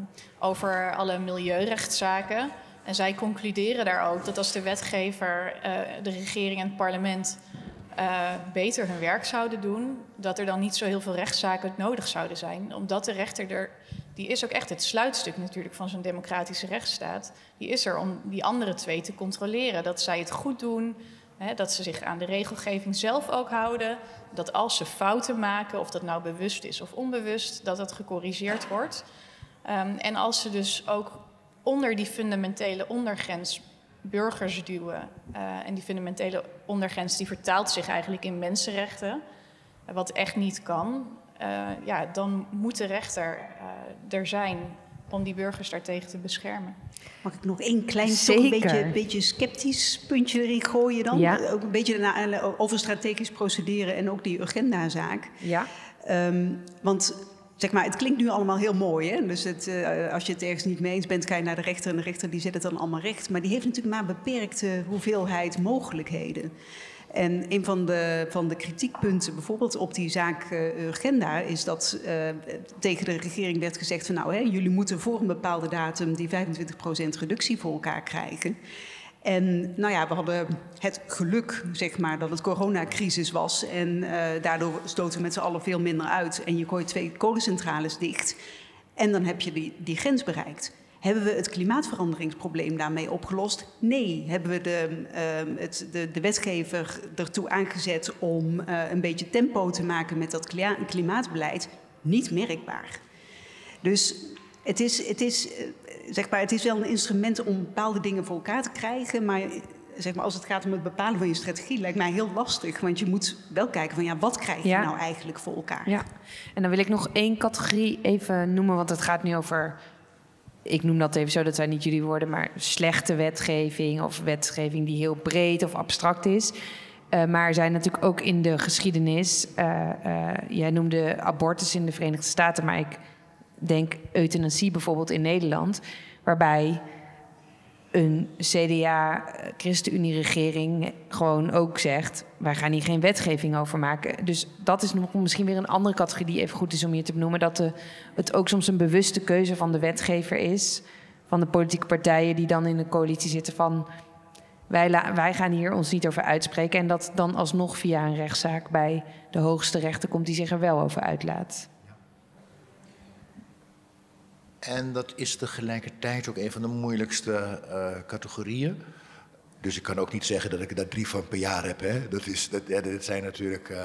over alle milieurechtszaken. En zij concluderen daar ook dat als de wetgever, de regering en het parlement beter hun werk zouden doen, dat er dan niet zo heel veel rechtszaken nodig zouden zijn. Omdat de rechter die is ook echt het sluitstuk natuurlijk van zo'n democratische rechtsstaat. Die is er om die andere twee te controleren. Dat zij het goed doen, hè, dat ze zich aan de regelgeving zelf ook houden. Dat als ze fouten maken, of dat nou bewust is of onbewust, dat het gecorrigeerd wordt. En als ze dus ook onder die fundamentele ondergrens burgers duwen. En die fundamentele ondergrens die vertaalt zich eigenlijk in mensenrechten. Wat echt niet kan. Dan moet de rechter er zijn om die burgers daartegen te beschermen. Mag ik nog één klein, toch een beetje sceptisch puntje erin gooien dan? Ja. Ook een beetje over strategisch procederen en ook die agendazaak. Ja. Want zeg maar, het klinkt nu allemaal heel mooi. Hè? Dus als je het ergens niet mee eens bent, ga je naar de rechter en de rechter die zet het dan allemaal recht. Maar die heeft natuurlijk maar een beperkte hoeveelheid mogelijkheden. En een van de kritiekpunten bijvoorbeeld op die zaak Urgenda is dat tegen de regering werd gezegd van nou, hè, jullie moeten voor een bepaalde datum die 25% reductie voor elkaar krijgen. En nou ja, we hadden het geluk, zeg maar, dat het coronacrisis was. En daardoor stoten we met z'n allen veel minder uit. En je gooit 2 kolencentrales dicht. En dan heb je die grens bereikt. Hebben we het klimaatveranderingsprobleem daarmee opgelost? Nee. Hebben we de wetgever ertoe aangezet om een beetje tempo te maken met dat klimaatbeleid? Niet merkbaar. Dus het is wel een instrument om bepaalde dingen voor elkaar te krijgen. Maar zeg maar, als het gaat om het bepalen van je strategie, lijkt mij heel lastig. Want je moet wel kijken van wat krijg je nou eigenlijk voor elkaar? Ja. En dan wil ik nog 1 categorie even noemen, want het gaat nu over, ik noem dat even zo, dat zijn niet jullie woorden, maar slechte wetgeving of wetgeving die heel breed of abstract is. Maar er zijn natuurlijk ook in de geschiedenis, jij noemde abortus in de Verenigde Staten, maar ik denk euthanasie bijvoorbeeld in Nederland, waarbij een CDA-ChristenUnie-regering gewoon ook zegt, wij gaan hier geen wetgeving over maken. Dus dat is nog misschien weer een andere categorie die even goed is om hier te benoemen, dat het ook soms een bewuste keuze van de wetgever is, van de politieke partijen die dan in de coalitie zitten van, wij gaan hier ons niet over uitspreken en dat dan alsnog via een rechtszaak bij de hoogste rechter komt die zich er wel over uitlaat. En dat is tegelijkertijd ook een van de moeilijkste categorieën. Dus ik kan ook niet zeggen dat ik er daar 3 van per jaar heb. Hè. Dat zijn natuurlijk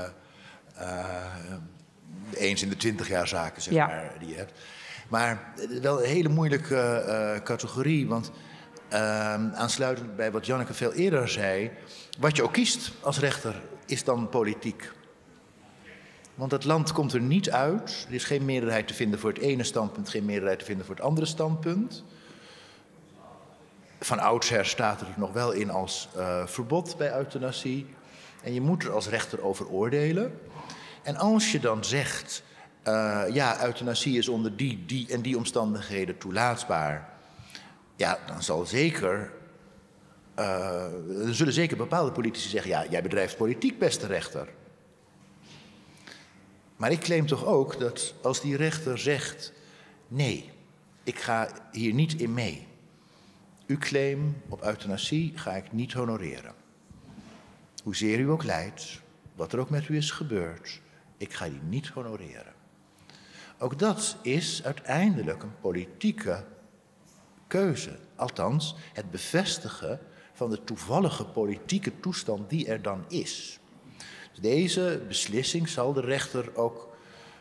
eens in de 20 jaar zaken, zeg maar, die je hebt. Maar wel een hele moeilijke categorie. Want aansluitend bij wat Janneke veel eerder zei, wat je ook kiest als rechter is dan politiek. Want het land komt er niet uit. Er is geen meerderheid te vinden voor het ene standpunt, geen meerderheid te vinden voor het andere standpunt. Van oudsher staat er nog wel in als verbod bij euthanasie. En je moet er als rechter over oordelen. En als je dan zegt, euthanasie is onder die en die omstandigheden toelaatbaar. Ja, dan zullen zeker bepaalde politici zeggen, ja, jij bedrijft politiek, beste rechter. Maar ik claim toch ook dat als die rechter zegt, nee, ik ga hier niet in mee. Uw claim op euthanasie ga ik niet honoreren. hoezeer u ook lijdt, wat er ook met u is gebeurd, ik ga die niet honoreren. Ook dat is uiteindelijk een politieke keuze. Althans, het bevestigen van de toevallige politieke toestand die er dan is. Dus deze beslissing zal de rechter ook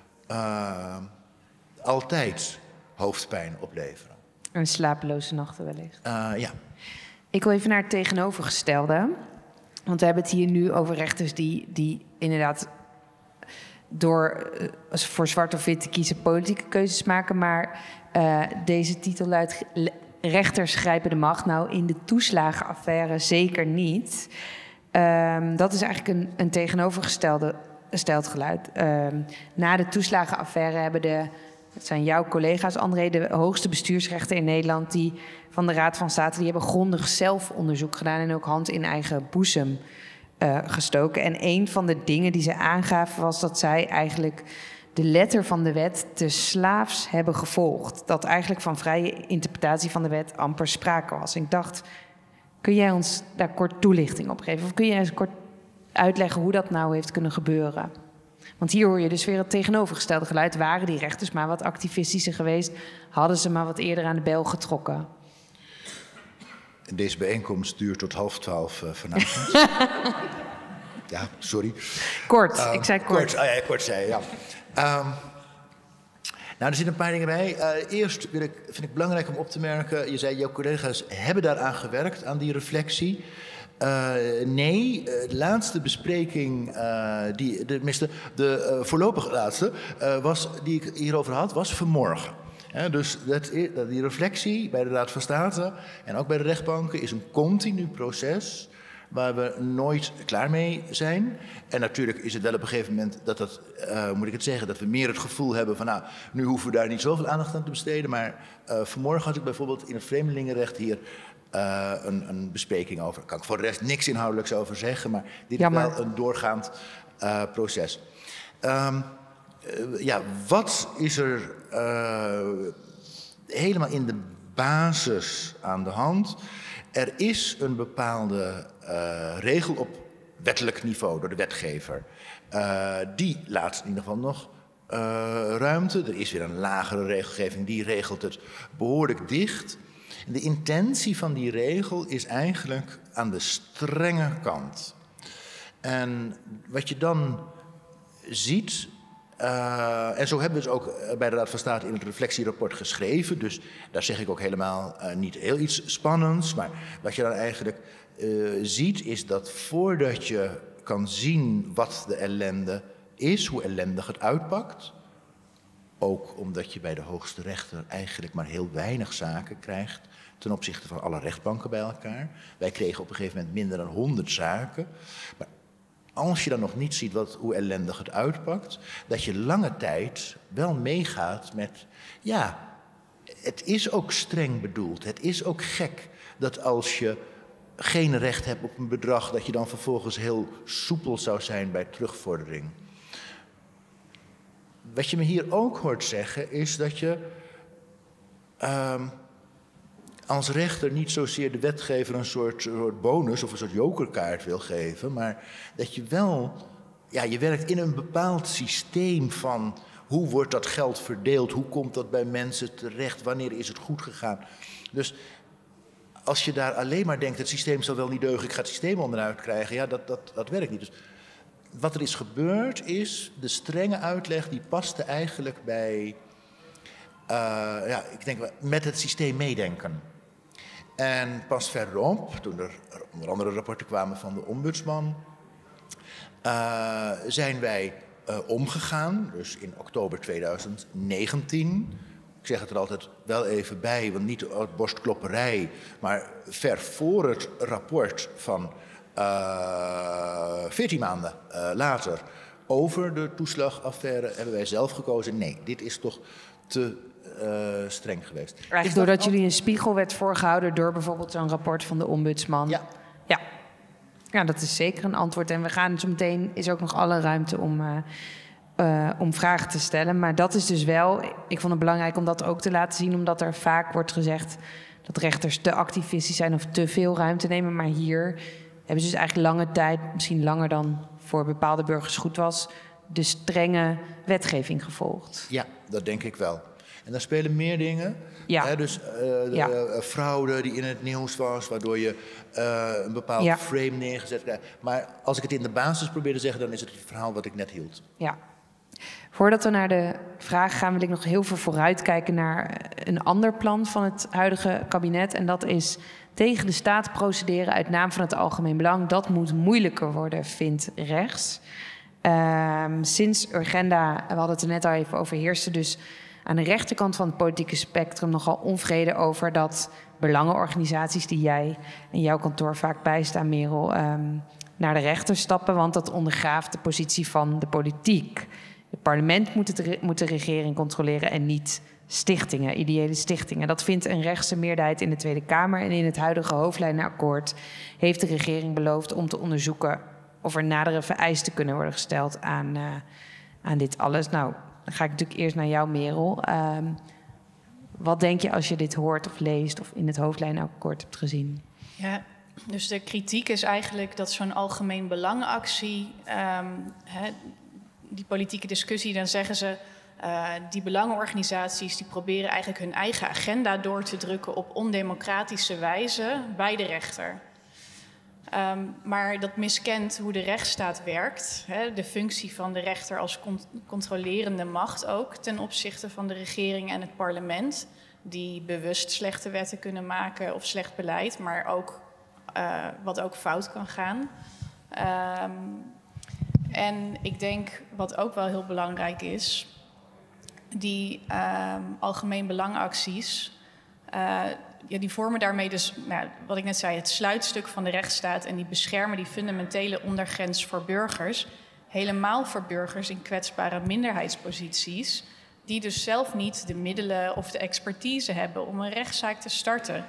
altijd hoofdpijn opleveren. En slapeloze nachten wellicht. Ja. Ik wil even naar het tegenovergestelde. Want we hebben het hier nu over rechters die inderdaad door voor zwart of wit te kiezen politieke keuzes maken. Maar deze titel luidt: rechters grijpen de macht. Nou, in de toeslagenaffaire zeker niet. Dat is eigenlijk een tegenovergesteld geluid. Na de toeslagenaffaire hebben het zijn jouw collega's, André, de hoogste bestuursrechten in Nederland, die van de Raad van State, die hebben grondig zelfonderzoek gedaan en ook hand in eigen boezem gestoken. En een van de dingen die ze aangaven was dat zij eigenlijk de letter van de wet te slaafs hebben gevolgd. Dat eigenlijk van vrije interpretatie van de wet amper sprake was. Ik dacht, kun jij ons daar kort toelichting op geven? Of kun jij eens kort uitleggen hoe dat nou heeft kunnen gebeuren? Want hier hoor je dus weer het tegenovergestelde geluid. Waren die rechters maar wat activistischer geweest, hadden ze maar wat eerder aan de bel getrokken. Deze bijeenkomst duurt tot 11:30 vanavond. Ja, sorry. Kort, ik zei kort. Kort zei je, ja. Nou, er zitten een paar dingen bij. Eerst vind ik belangrijk om op te merken, je zei, jouw collega's hebben daaraan gewerkt, aan die reflectie. Nee, de laatste bespreking, de voorlopig laatste, die ik hierover had, was vanmorgen. Dus die reflectie bij de Raad van State en ook bij de rechtbanken is een continu proces waar we nooit klaar mee zijn. En natuurlijk is het wel op een gegeven moment dat we meer het gevoel hebben van, nou, nu hoeven we daar niet zoveel aandacht aan te besteden. Maar vanmorgen had ik bijvoorbeeld in het vreemdelingenrecht hier een bespreking over. Daar kan ik voor de rest niks inhoudelijks over zeggen, maar dit is wel een doorgaand proces. Wat is er helemaal in de basis aan de hand? Er is een bepaalde regel op wettelijk niveau door de wetgever. Die laat in ieder geval nog ruimte. Er is weer een lagere regelgeving, die regelt het behoorlijk dicht. De intentie van die regel is eigenlijk aan de strenge kant. En wat je dan ziet, en zo hebben we het ook bij de Raad van State in het reflectierapport geschreven, dus daar zeg ik ook helemaal niet heel iets spannends, maar wat je dan eigenlijk ziet is dat voordat je kan zien wat de ellende is, hoe ellendig het uitpakt, ook omdat je bij de hoogste rechter eigenlijk maar heel weinig zaken krijgt ten opzichte van alle rechtbanken bij elkaar. Wij kregen op een gegeven moment minder dan 100 zaken. Maar als je dan nog niet ziet hoe ellendig het uitpakt, dat je lange tijd wel meegaat met, ja, het is ook streng bedoeld. Het is ook gek dat als je geen recht hebt op een bedrag, dat je dan vervolgens heel soepel zou zijn bij terugvordering. Wat je me hier ook hoort zeggen is dat je als rechter niet zozeer de wetgever een soort bonus of een soort jokerkaart wil geven, maar dat je wel, ja, je werkt in een bepaald systeem van hoe wordt dat geld verdeeld, hoe komt dat bij mensen terecht, wanneer is het goed gegaan. Dus als je daar alleen maar denkt, het systeem zal wel niet deugen, ik ga het systeem onderuit krijgen, ja, dat werkt niet. Dus wat er is gebeurd is, de strenge uitleg die paste eigenlijk bij, ik denk met het systeem meedenken. En pas verderop, toen er onder andere rapporten kwamen van de ombudsman, zijn wij omgegaan, dus in oktober 2019. Ik zeg het er altijd wel even bij, want niet uit borstklopperij, maar ver voor het rapport van 14 maanden later over de toeslagaffaire hebben wij zelf gekozen. Nee, dit is toch te streng geweest. Eigenlijk doordat jullie een spiegel werd voorgehouden door bijvoorbeeld zo'n rapport van de ombudsman. Ja. Ja, dat is zeker een antwoord. En we gaan zo meteen, is ook nog alle ruimte om vragen te stellen. Maar dat is dus wel, ik vond het belangrijk om dat ook te laten zien, omdat er vaak wordt gezegd dat rechters te activistisch zijn of te veel ruimte nemen. Maar hier hebben ze dus eigenlijk lange tijd, misschien langer dan voor bepaalde burgers goed was, de strenge wetgeving gevolgd. Ja, dat denk ik wel. En daar spelen meer dingen. Ja. Hè, dus fraude die in het nieuws was, waardoor je een bepaald Ja. frame neergezet krijgt. Maar als ik het in de basis probeer te zeggen, dan is het het verhaal wat ik net hield. Ja. Voordat we naar de vraag gaan, wil ik nog heel veel vooruitkijken naar een ander plan van het huidige kabinet. En dat is tegen de staat procederen uit naam van het algemeen belang. Dat moet moeilijker worden, vindt rechts. Sinds Urgenda, we hadden het er net al even over, heerste dus aan de rechterkant van het politieke spectrum nogal onvrede over dat belangenorganisaties die jij en jouw kantoor vaak bijstaan, Merel, naar de rechter stappen, want dat ondergraaft de positie van de politiek. Het parlement moet de regering controleren en niet stichtingen, ideële stichtingen. Dat vindt een rechtse meerderheid in de Tweede Kamer. En in het huidige hoofdlijnenakkoord heeft de regering beloofd om te onderzoeken of er nadere vereisten kunnen worden gesteld aan dit alles. Nou, dan ga ik natuurlijk eerst naar jou, Merel. Wat denk je als je dit hoort of leest of in het hoofdlijnenakkoord hebt gezien? Ja, dus de kritiek is eigenlijk dat zo'n algemeen belangenactie, die politieke discussie, dan zeggen ze, die belangenorganisaties die proberen eigenlijk hun eigen agenda door te drukken op ondemocratische wijze bij de rechter. Maar dat miskent hoe de rechtsstaat werkt. Hè, de functie van de rechter als controlerende macht ook ten opzichte van de regering en het parlement. Die bewust slechte wetten kunnen maken of slecht beleid, maar ook wat ook fout kan gaan. En ik denk wat ook wel heel belangrijk is, die algemeen belangacties, die vormen daarmee dus, wat ik net zei, het sluitstuk van de rechtsstaat en die beschermen die fundamentele ondergrens voor burgers, helemaal voor burgers in kwetsbare minderheidsposities, die dus zelf niet de middelen of de expertise hebben om een rechtszaak te starten.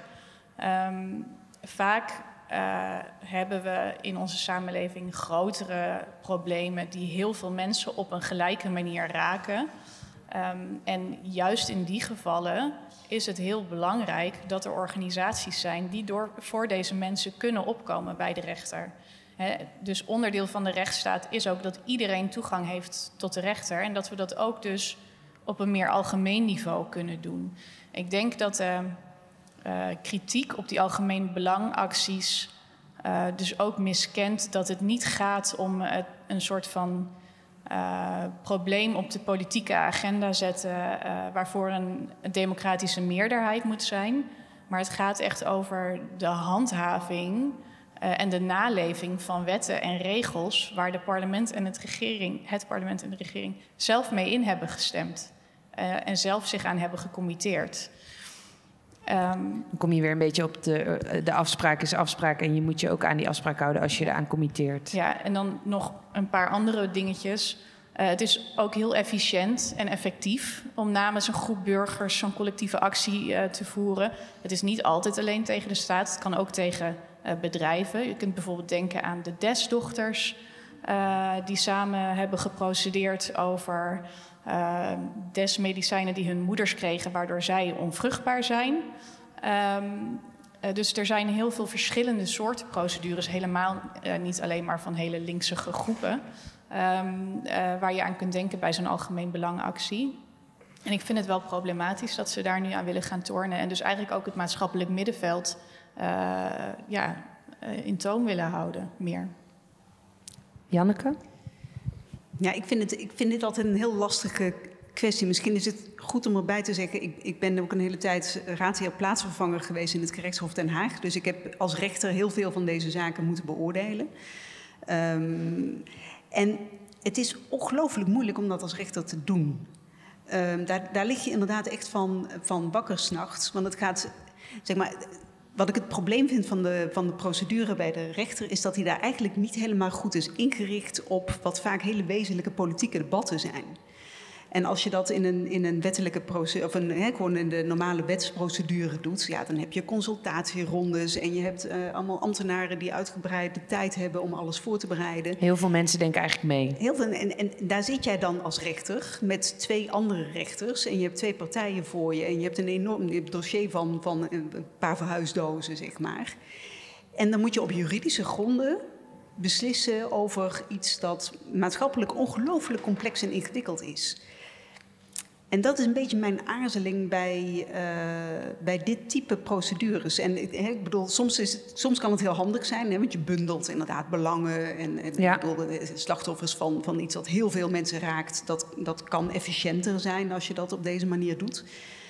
Vaak hebben we in onze samenleving grotere problemen die heel veel mensen op een gelijke manier raken. En juist in die gevallen is het heel belangrijk dat er organisaties zijn die voor deze mensen kunnen opkomen bij de rechter. Dus onderdeel van de rechtsstaat is ook dat iedereen toegang heeft tot de rechter en dat we dat ook dus op een meer algemeen niveau kunnen doen. Ik denk dat kritiek op die algemeen belangacties dus ook miskent dat het niet gaat om een soort van probleem op de politieke agenda zetten waarvoor een democratische meerderheid moet zijn. Maar het gaat echt over de handhaving en de naleving van wetten en regels waar het parlement en de regering zelf mee in hebben gestemd en zelf zich aan hebben gecommitteerd. Dan kom je weer een beetje op de afspraak is afspraak en je moet je ook aan die afspraak houden als je eraan committeert. Ja, en dan nog een paar andere dingetjes. Het is ook heel efficiënt en effectief om namens een groep burgers zo'n collectieve actie te voeren. Het is niet altijd alleen tegen de staat, het kan ook tegen bedrijven. Je kunt bijvoorbeeld denken aan de DES-dochters die samen hebben geprocedeerd over DES-medicijnen die hun moeders kregen, waardoor zij onvruchtbaar zijn. Dus er zijn heel veel verschillende soorten procedures, helemaal niet alleen maar van hele linksige groepen, waar je aan kunt denken bij zo'n algemeen belangactie. En ik vind het wel problematisch dat ze daar nu aan willen gaan tornen en dus eigenlijk ook het maatschappelijk middenveld in toom willen houden meer. Janneke? Ja, ik vind dit altijd een heel lastige kwestie. Misschien is het goed om erbij te zeggen, ik ben ook een hele tijd raadsheer plaatsvervanger geweest in het gerechtshof Den Haag. Dus ik heb als rechter heel veel van deze zaken moeten beoordelen. En het is ongelooflijk moeilijk om dat als rechter te doen. Daar lig je inderdaad echt van wakker 's nachts. Want het gaat, zeg maar, wat ik het probleem vind van de procedure bij de rechter is dat hij daar eigenlijk niet helemaal goed is ingericht op wat vaak hele wezenlijke politieke debatten zijn. En als je dat in een wettelijke procedure, of gewoon in de normale wetsprocedure doet, ja, dan heb je consultatierondes en je hebt allemaal ambtenaren die uitgebreid de tijd hebben om alles voor te bereiden. Heel veel mensen denken eigenlijk mee. Heel veel, en daar zit jij dan als rechter met 2 andere rechters en je hebt 2 partijen voor je en je hebt een enorm dossier van een paar verhuisdozen, zeg maar. En dan moet je op juridische gronden beslissen over iets dat maatschappelijk ongelooflijk complex en ingewikkeld is. En dat is een beetje mijn aarzeling bij dit type procedures. En ik bedoel, soms kan het heel handig zijn, hè, want je bundelt inderdaad belangen. En Ja. ik bedoel, de slachtoffers van iets dat heel veel mensen raakt, dat kan efficiënter zijn als je dat op deze manier doet.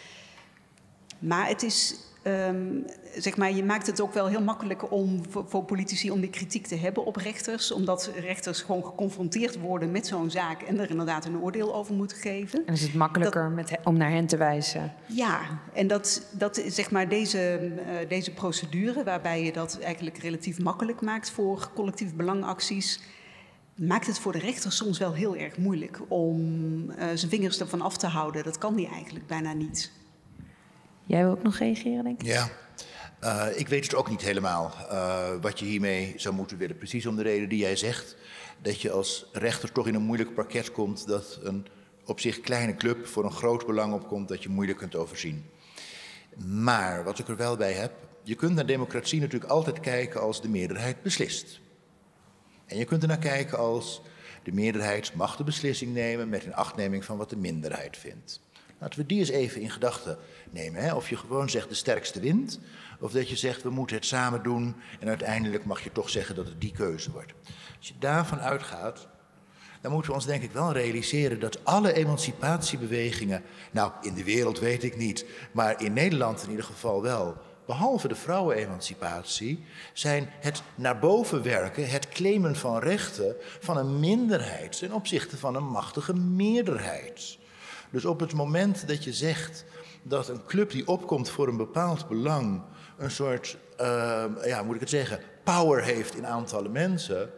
Maar het is, zeg maar, je maakt het ook wel heel makkelijk voor politici om die kritiek te hebben op rechters. Omdat rechters gewoon geconfronteerd worden met zo'n zaak en er inderdaad een oordeel over moeten geven. En is het makkelijker om naar hen te wijzen? Ja, en dat is zeg maar deze procedure waarbij je dat eigenlijk relatief makkelijk maakt voor collectief belangacties, maakt het voor de rechter soms wel heel erg moeilijk om zijn vingers ervan af te houden. Dat kan hij eigenlijk bijna niet. Jij wil ook nog reageren, denk ik? Ja, ik weet het ook niet helemaal wat je hiermee zou moeten willen. Precies om de reden die jij zegt, dat je als rechter toch in een moeilijk parket komt, dat een op zich kleine club voor een groot belang opkomt dat je moeilijk kunt overzien. Maar wat ik er wel bij heb, je kunt naar democratie natuurlijk altijd kijken als de meerderheid beslist. En je kunt er naar kijken als de meerderheid mag de beslissing nemen met inachtneming van wat de minderheid vindt. Laten we die eens even in gedachten nemen. Hè? Of je gewoon zegt de sterkste wint, of dat je zegt we moeten het samen doen en uiteindelijk mag je toch zeggen dat het die keuze wordt. Als je daarvan uitgaat, dan moeten we ons denk ik wel realiseren dat alle emancipatiebewegingen, nou in de wereld weet ik niet, maar in Nederland in ieder geval wel, behalve de vrouwenemancipatie, zijn het naar boven werken, het claimen van rechten van een minderheid ten opzichte van een machtige meerderheid. Dus op het moment dat je zegt dat een club die opkomt voor een bepaald belang een soort, moet ik het zeggen, power heeft in aantallen mensen,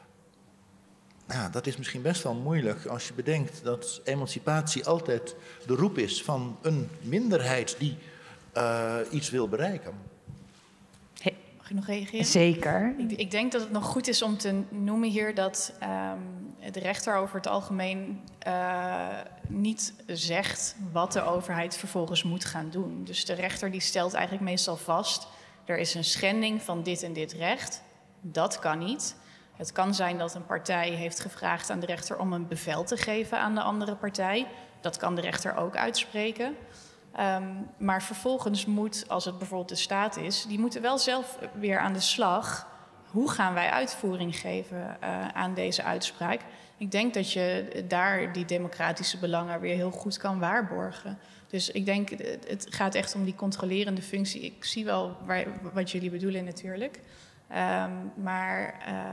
nou, dat is misschien best wel moeilijk als je bedenkt dat emancipatie altijd de roep is van een minderheid die iets wil bereiken. Mag ik nog reageren? Zeker. Ik denk dat het nog goed is om te noemen hier dat de rechter over het algemeen niet zegt wat de overheid vervolgens moet gaan doen. Dus de rechter die stelt eigenlijk meestal vast, er is een schending van dit en dit recht. Dat kan niet. Het kan zijn dat een partij heeft gevraagd aan de rechter om een bevel te geven aan de andere partij. Dat kan de rechter ook uitspreken. Maar vervolgens moet, als het bijvoorbeeld de staat is, die moeten wel zelf weer aan de slag. Hoe gaan wij uitvoering geven aan deze uitspraak? Ik denk dat je daar die democratische belangen weer heel goed kan waarborgen. Dus ik denk, het gaat echt om die controlerende functie. Ik zie wel wat jullie bedoelen natuurlijk. Maar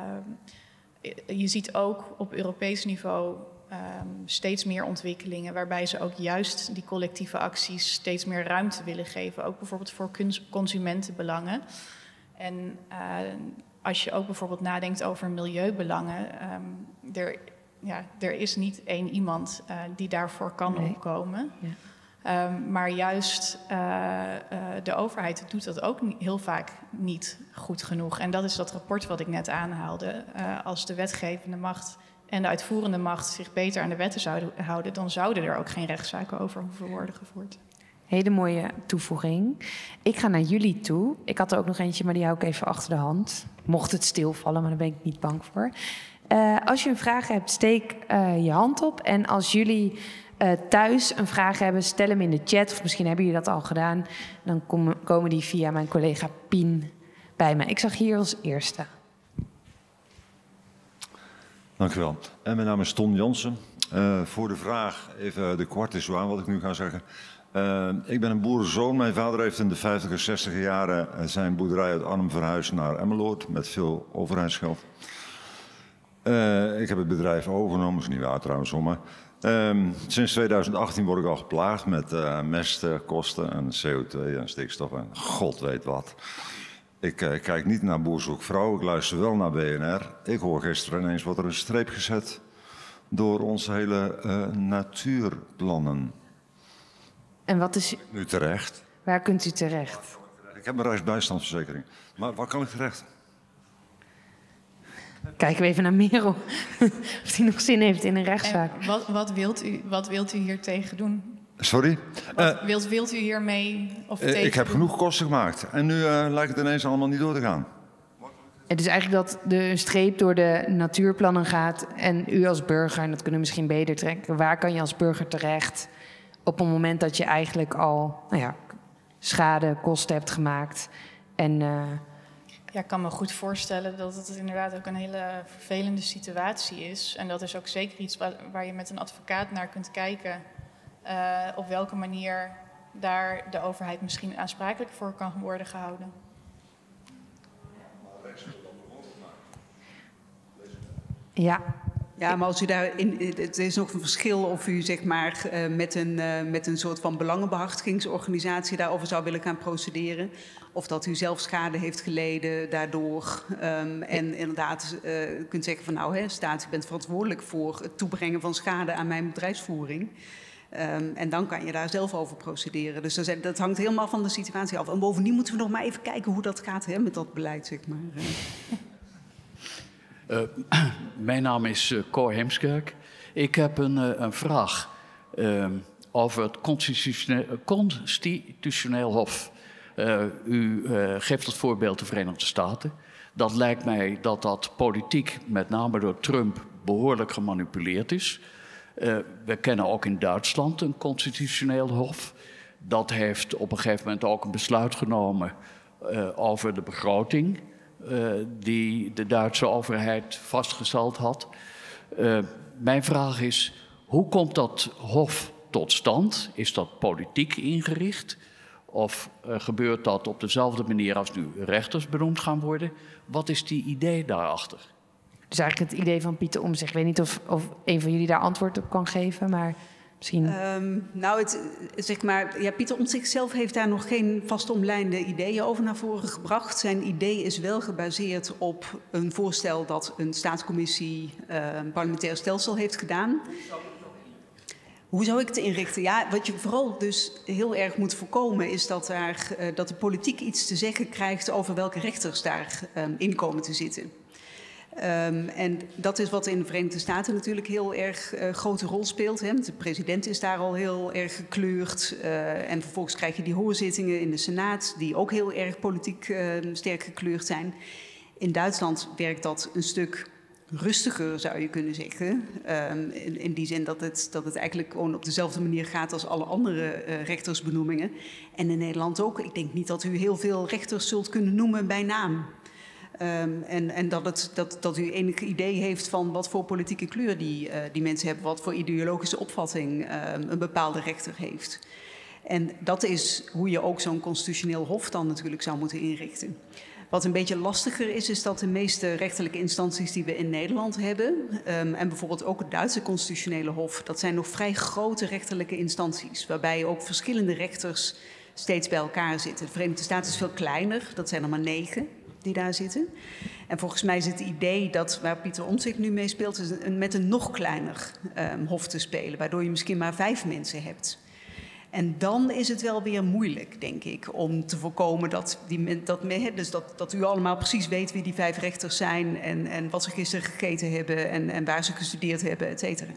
je ziet ook op Europees niveau steeds meer ontwikkelingen waarbij ze ook juist die collectieve acties steeds meer ruimte willen geven. Ook bijvoorbeeld voor consumentenbelangen. En als je ook bijvoorbeeld nadenkt over milieubelangen, er is niet één iemand die daarvoor kan opkomen. Ja. Maar juist de overheid doet dat ook heel vaak niet goed genoeg. En dat is dat rapport wat ik net aanhaalde. Als de wetgevende macht en de uitvoerende macht zich beter aan de wetten zouden houden, dan zouden er ook geen rechtszaken over hoeven worden gevoerd. Hele mooie toevoeging. Ik ga naar jullie toe. Ik had er ook nog eentje, maar die hou ik even achter de hand. Mocht het stilvallen, maar daar ben ik niet bang voor. Als je een vraag hebt, steek je hand op. En als jullie thuis een vraag hebben, stel hem in de chat. Of misschien hebben jullie dat al gedaan. Dan komen die via mijn collega Pien bij me. Ik zag hier als eerste. Dank u wel. En mijn naam is Ton Jansen. Voor de vraag, even de kwart is waar wat ik nu ga zeggen. Ik ben een boerenzoon. Mijn vader heeft in de 50er, 60er jaren zijn boerderij uit Arnhem verhuisd naar Emmeloord met veel overheidsgeld. Ik heb het bedrijf overgenomen, is niet waar trouwens, maar sinds 2018 word ik al geplaagd met mestkosten en CO2 en stikstof en god weet wat. Ik kijk niet naar Boer Zoekt Vrouw, ik luister wel naar BNR. Ik hoor gisteren ineens wordt er een streep gezet door onze hele natuurplannen. En wat is Nu terecht. Waar kunt u terecht? Ik heb een rechtsbijstandsverzekering. Maar waar kan ik terecht? Kijken we even naar Merel. Of hij nog zin heeft in een rechtszaak. Wat wilt u hier tegen doen? Sorry? Wilt u hiermee of tegen ik heb doen? genoeg kosten gemaakt. En nu lijkt het ineens allemaal niet door te gaan. Het is eigenlijk dat er een streep door de natuurplannen gaat en u als burger, en dat kunnen we misschien beter trekken, waar kan je als burger terecht op een moment dat je eigenlijk al schade, kosten hebt gemaakt. En, Ja, ik kan me goed voorstellen dat het inderdaad ook een hele vervelende situatie is. En dat is ook zeker iets waar je met een advocaat naar kunt kijken. Op welke manier daar de overheid misschien aansprakelijk voor kan worden gehouden. ja. Ja, maar als u daarin, het is nog een verschil of u zeg maar met een soort van belangenbehartigingsorganisatie daarover zou willen gaan procederen. Of dat u zelf schade heeft geleden daardoor. En inderdaad kunt zeggen van nou, staat, u bent verantwoordelijk voor het toebrengen van schade aan mijn bedrijfsvoering. En dan kan je daar zelf over procederen. Dus dat hangt helemaal van de situatie af. En bovendien moeten we nog maar even kijken hoe dat gaat met dat beleid, zeg maar. Mijn naam is Cor Heemskerk. Ik heb een vraag over het constitutioneel hof. U geeft het voorbeeld de Verenigde Staten. Dat lijkt mij dat dat politiek, met name door Trump, behoorlijk gemanipuleerd is. We kennen ook in Duitsland een constitutioneel hof. Dat heeft op een gegeven moment ook een besluit genomen over de begroting die de Duitse overheid vastgesteld had. Mijn vraag is, hoe komt dat hof tot stand? Is dat politiek ingericht? Of gebeurt dat op dezelfde manier als nu rechters benoemd gaan worden? Wat is die idee daarachter? Dus eigenlijk het idee van Pieter Omtzigt. Ik weet niet of een van jullie daar antwoord op kan geven, maar misschien... Pieter Omtzigt zelf heeft daar nog geen vastomlijnde ideeën over naar voren gebracht. Zijn idee is wel gebaseerd op een voorstel dat een staatscommissie een parlementair stelsel heeft gedaan. Hoe zou ik het inrichten? Ja, wat je vooral dus heel erg moet voorkomen is dat de politiek iets te zeggen krijgt over welke rechters daar in komen te zitten. En dat is wat in de Verenigde Staten natuurlijk heel erg grote rol speelt. Hè. De president is daar al heel erg gekleurd. En vervolgens krijg je die hoorzittingen in de Senaat, die ook heel erg politiek sterk gekleurd zijn. In Duitsland werkt dat een stuk rustiger, zou je kunnen zeggen. In die zin dat het eigenlijk gewoon op dezelfde manier gaat als alle andere rechtersbenoemingen. En in Nederland ook. Ik denk niet dat u heel veel rechters zult kunnen noemen bij naam. En dat u enig idee heeft van wat voor politieke kleur die mensen hebben, wat voor ideologische opvatting een bepaalde rechter heeft. En dat is hoe je ook zo'n constitutioneel hof dan natuurlijk zou moeten inrichten. Wat een beetje lastiger is dat de meeste rechterlijke instanties die we in Nederland hebben, en bijvoorbeeld ook het Duitse constitutionele hof, dat zijn nog vrij grote rechterlijke instanties, waarbij ook verschillende rechters steeds bij elkaar zitten. De Verenigde Staten is veel kleiner, dat zijn er maar 9 die daar zitten. En volgens mij is het idee dat waar Pieter Omtzigt nu mee speelt, is met een nog kleiner hof te spelen, waardoor je misschien maar 5 mensen hebt. En dan is het wel weer moeilijk, denk ik, om te voorkomen dat u allemaal precies weet wie die 5 rechters zijn en wat ze gisteren gegeten hebben en waar ze gestudeerd hebben, et cetera.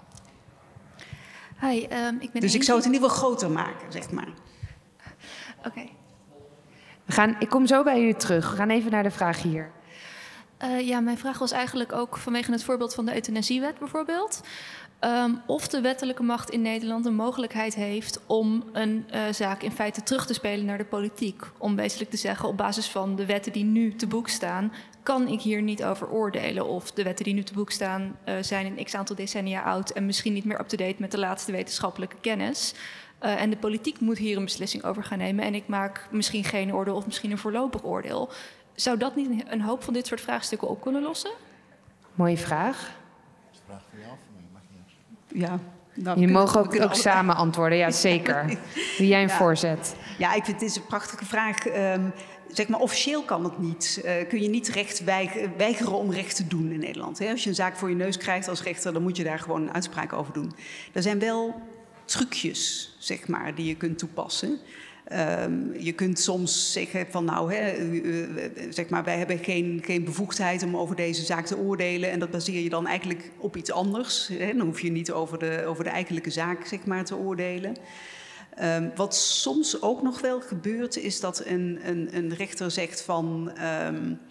Hi, ik ben dus ik zou het in ieder geval groter maken, zeg maar. Oké. Ik kom zo bij u terug. We gaan even naar de vraag hier. Ja, mijn vraag was eigenlijk ook vanwege het voorbeeld van de euthanasiewet bijvoorbeeld. Of de wettelijke macht in Nederland een mogelijkheid heeft om een zaak in feite terug te spelen naar de politiek. Om wezenlijk te zeggen, op basis van de wetten die nu te boek staan, kan ik hier niet over oordelen. Of de wetten die nu te boek staan zijn een x-aantal decennia oud en misschien niet meer up-to-date met de laatste wetenschappelijke kennis. En de politiek moet hier een beslissing over gaan nemen. En ik maak misschien geen oordeel of misschien een voorlopig oordeel. Zou dat niet een hoop van dit soort vraagstukken op kunnen lossen? Mooie vraag. Is de vraag voor jou of voor mij? Mag niet. Ja. Nou, Jullie mogen ook samen antwoorden, ja zeker. Wie jij een voorzet. Ja, ik vind het is een prachtige vraag. Zeg maar, officieel kan het niet. Kun je niet recht weigeren om recht te doen in Nederland. Hè? Als je een zaak voor je neus krijgt als rechter, dan moet je daar gewoon een uitspraak over doen. Er zijn wel trucjes, zeg maar, die je kunt toepassen. Je kunt soms zeggen van nou, zeg maar, wij hebben geen bevoegdheid om over deze zaak te oordelen. En dat baseer je dan eigenlijk op iets anders. Hè? Dan hoef je niet over de eigenlijke zaak, zeg maar, te oordelen. Wat soms ook nog wel gebeurt, is dat een rechter zegt van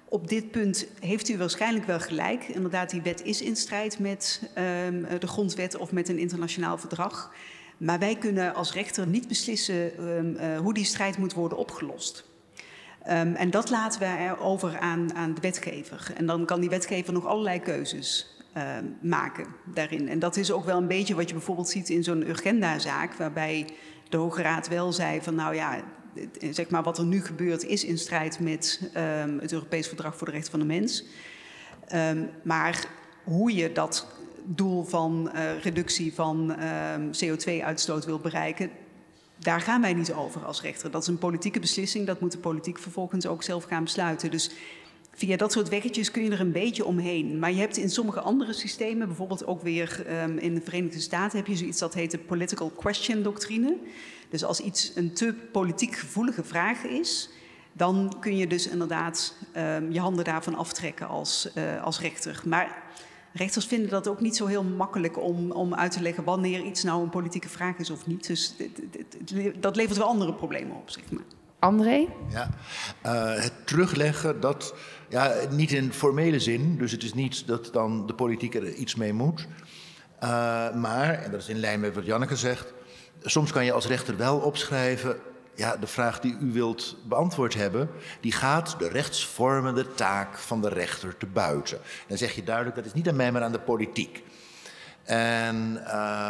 Op dit punt heeft u waarschijnlijk wel gelijk. Inderdaad, die wet is in strijd met de grondwet of met een internationaal verdrag. Maar wij kunnen als rechter niet beslissen hoe die strijd moet worden opgelost. En dat laten wij over aan de wetgever. En dan kan die wetgever nog allerlei keuzes maken daarin. En dat is ook wel een beetje wat je bijvoorbeeld ziet in zo'n Urgenda-zaak, waarbij de Hoge Raad wel zei van nou ja, zeg maar wat er nu gebeurt is in strijd met het Europees Verdrag voor de Rechten van de Mens. Maar hoe je dat doel van reductie van CO2-uitstoot wil bereiken, daar gaan wij niet over als rechter. Dat is een politieke beslissing, dat moet de politiek vervolgens ook zelf gaan besluiten. Dus via dat soort weggetjes kun je er een beetje omheen. Maar je hebt in sommige andere systemen, bijvoorbeeld ook weer in de Verenigde Staten, heb je zoiets dat heet de political question doctrine. Dus als iets een te politiek gevoelige vraag is, dan kun je dus inderdaad je handen daarvan aftrekken als rechter. Maar rechters vinden dat ook niet zo heel makkelijk om uit te leggen wanneer iets nou een politieke vraag is of niet. Dus dat levert wel andere problemen op, zeg maar. André? Ja, het terugleggen, dat niet in formele zin, dus het is niet dat dan de politiek er iets mee moet. Maar, en dat is in lijn met wat Janneke zegt, soms kan je als rechter wel opschrijven, ja, de vraag die u wilt beantwoord hebben, die gaat de rechtsvormende taak van de rechter te buiten. Dan zeg je duidelijk, dat is niet aan mij, maar aan de politiek. En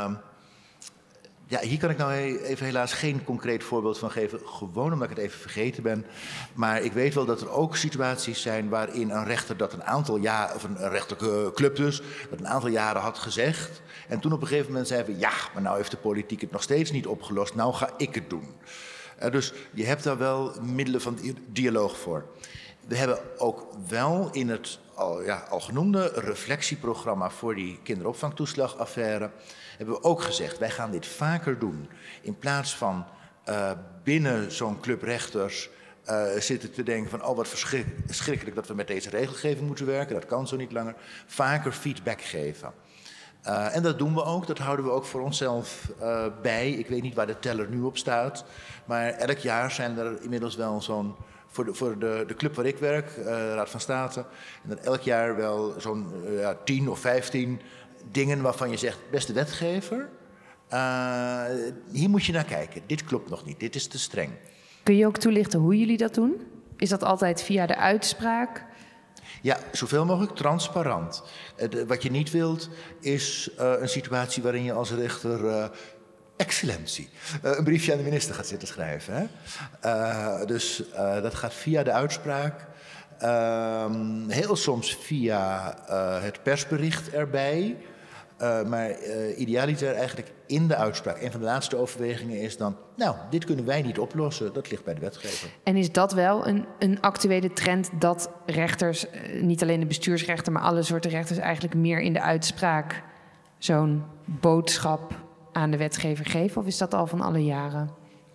hier kan ik nou even helaas geen concreet voorbeeld van geven, gewoon omdat ik het even vergeten ben. Maar ik weet wel dat er ook situaties zijn waarin een rechter dat een aantal jaren, of een rechterclub dus, dat een aantal jaren had gezegd. En toen op een gegeven moment zei van ja, maar nou heeft de politiek het nog steeds niet opgelost, nou ga ik het doen. Dus je hebt daar wel middelen van dialoog voor. We hebben ook wel in het al genoemde reflectieprogramma voor die kinderopvangtoeslagaffaire, hebben we ook gezegd, wij gaan dit vaker doen. In plaats van binnen zo'n club rechters zitten te denken van, oh wat verschrikkelijk dat we met deze regelgeving moeten werken, dat kan zo niet langer. Vaker feedback geven. En dat doen we ook, dat houden we ook voor onszelf bij. Ik weet niet waar de teller nu op staat, maar elk jaar zijn er inmiddels wel zo'n, voor de club waar ik werk, Raad van State, en dan elk jaar wel zo'n 10 of 15 dingen waarvan je zegt, beste wetgever, hier moet je naar kijken. Dit klopt nog niet, dit is te streng. Kun je ook toelichten hoe jullie dat doen? Is dat altijd via de uitspraak? Ja, zoveel mogelijk transparant. Wat je niet wilt is een situatie waarin je als rechter excellentie een briefje aan de minister gaat zitten schrijven. Hè? Dus dat gaat via de uitspraak. Heel soms via het persbericht erbij. Maar idealiter eigenlijk in de uitspraak. Een van de laatste overwegingen is dan, nou, dit kunnen wij niet oplossen. Dat ligt bij de wetgever. En is dat wel een actuele trend dat rechters, niet alleen de bestuursrechter, maar alle soorten rechters eigenlijk meer in de uitspraak zo'n boodschap aan de wetgever geven? Of is dat al van alle jaren?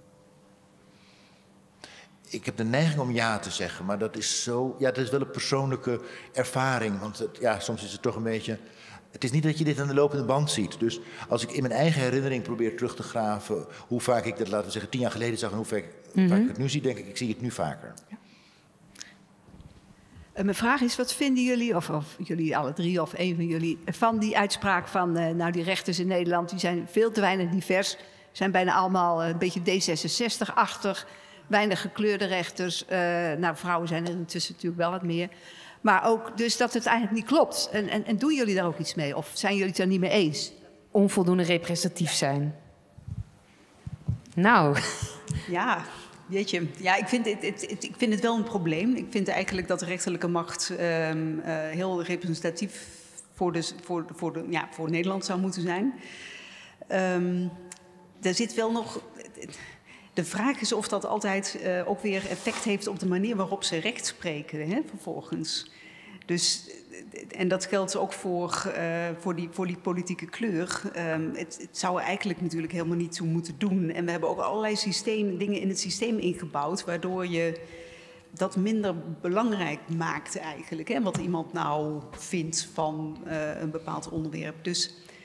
Ik heb de neiging om ja te zeggen, maar dat is zo. Ja, dat is wel een persoonlijke ervaring. Want soms is het toch een beetje. Het is niet dat je dit aan de lopende band ziet. Dus als ik in mijn eigen herinnering probeer terug te graven hoe vaak ik dat, laten we zeggen, 10 jaar geleden zag en hoe vaak ik het nu zie, denk ik zie het nu vaker. Ja. Mijn vraag is, wat vinden jullie, of jullie alle drie of één van jullie, van die uitspraak van die rechters in Nederland, die zijn veel te weinig divers, zijn bijna allemaal een beetje D66-achtig, weinig gekleurde rechters. Vrouwen zijn er intussen natuurlijk wel wat meer. Maar ook dus dat het eigenlijk niet klopt. En doen jullie daar ook iets mee? Of zijn jullie het er niet mee eens? Onvoldoende representatief zijn. Nou. Ja, weet je. Ja, ik vind het wel een probleem. Ik vind eigenlijk dat de rechterlijke macht heel representatief voor Nederland zou moeten zijn. Er zit wel nog. De vraag is of dat altijd ook weer effect heeft op de manier waarop ze recht spreken, hè, vervolgens. Dus, en dat geldt ook voor die politieke kleur. Het zou er eigenlijk natuurlijk helemaal niet toe moeten doen. En we hebben ook allerlei dingen in het systeem ingebouwd, waardoor je dat minder belangrijk maakt eigenlijk. Hè, wat iemand nou vindt van een bepaald onderwerp. Dus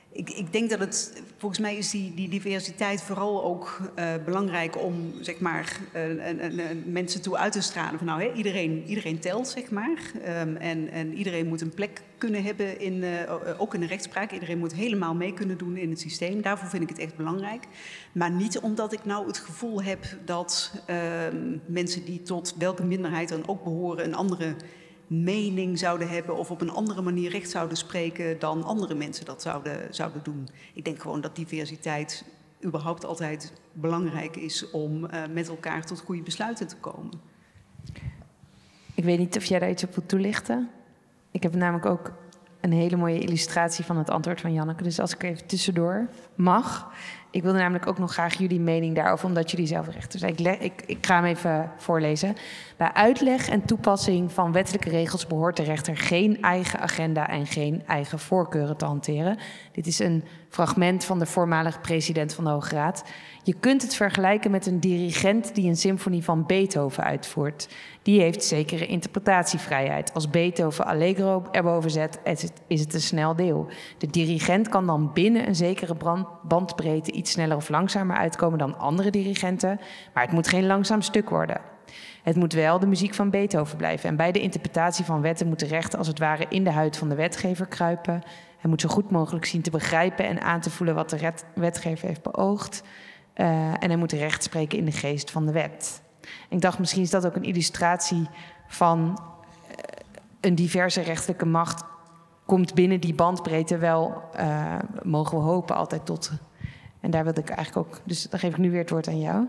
Ik denk dat het, volgens mij is die diversiteit vooral ook belangrijk om, zeg maar, mensen toe uit te stralen. Van nou, iedereen telt, zeg maar. En iedereen moet een plek kunnen hebben, ook in de rechtspraak. Iedereen moet helemaal mee kunnen doen in het systeem. Daarvoor vind ik het echt belangrijk. Maar niet omdat ik nou het gevoel heb dat mensen die tot welke minderheid dan ook behoren een andere mening zouden hebben of op een andere manier recht zouden spreken dan andere mensen dat zouden doen. Ik denk gewoon dat diversiteit überhaupt altijd belangrijk is om met elkaar tot goede besluiten te komen. Ik weet niet of jij daar iets op wilt toelichten. Ik heb namelijk ook een hele mooie illustratie van het antwoord van Janneke. Dus als ik even tussendoor mag. Ik wilde namelijk ook nog graag jullie mening daarover, omdat jullie zelf rechter zijn. Ik ga hem even voorlezen. Bij uitleg en toepassing van wettelijke regels behoort de rechter geen eigen agenda en geen eigen voorkeuren te hanteren. Dit is een fragment van de voormalige president van de Hoge Raad. Je kunt het vergelijken met een dirigent die een symfonie van Beethoven uitvoert. Die heeft zekere interpretatievrijheid. Als Beethoven Allegro erboven zet, is het een snel deel. De dirigent kan dan binnen een zekere bandbreedte iets sneller of langzamer uitkomen dan andere dirigenten, maar het moet geen langzaam stuk worden. Het moet wel de muziek van Beethoven blijven. En bij de interpretatie van wetten moet de rechter als het ware in de huid van de wetgever kruipen. Hij moet zo goed mogelijk zien te begrijpen en aan te voelen wat de wetgever heeft beoogd. En hij moet recht spreken in de geest van de wet. En ik dacht, misschien is dat ook een illustratie van een diverse rechterlijke macht komt binnen die bandbreedte wel, mogen we hopen, altijd tot. En daar wilde ik eigenlijk ook. Dus dan geef ik nu weer het woord aan jou.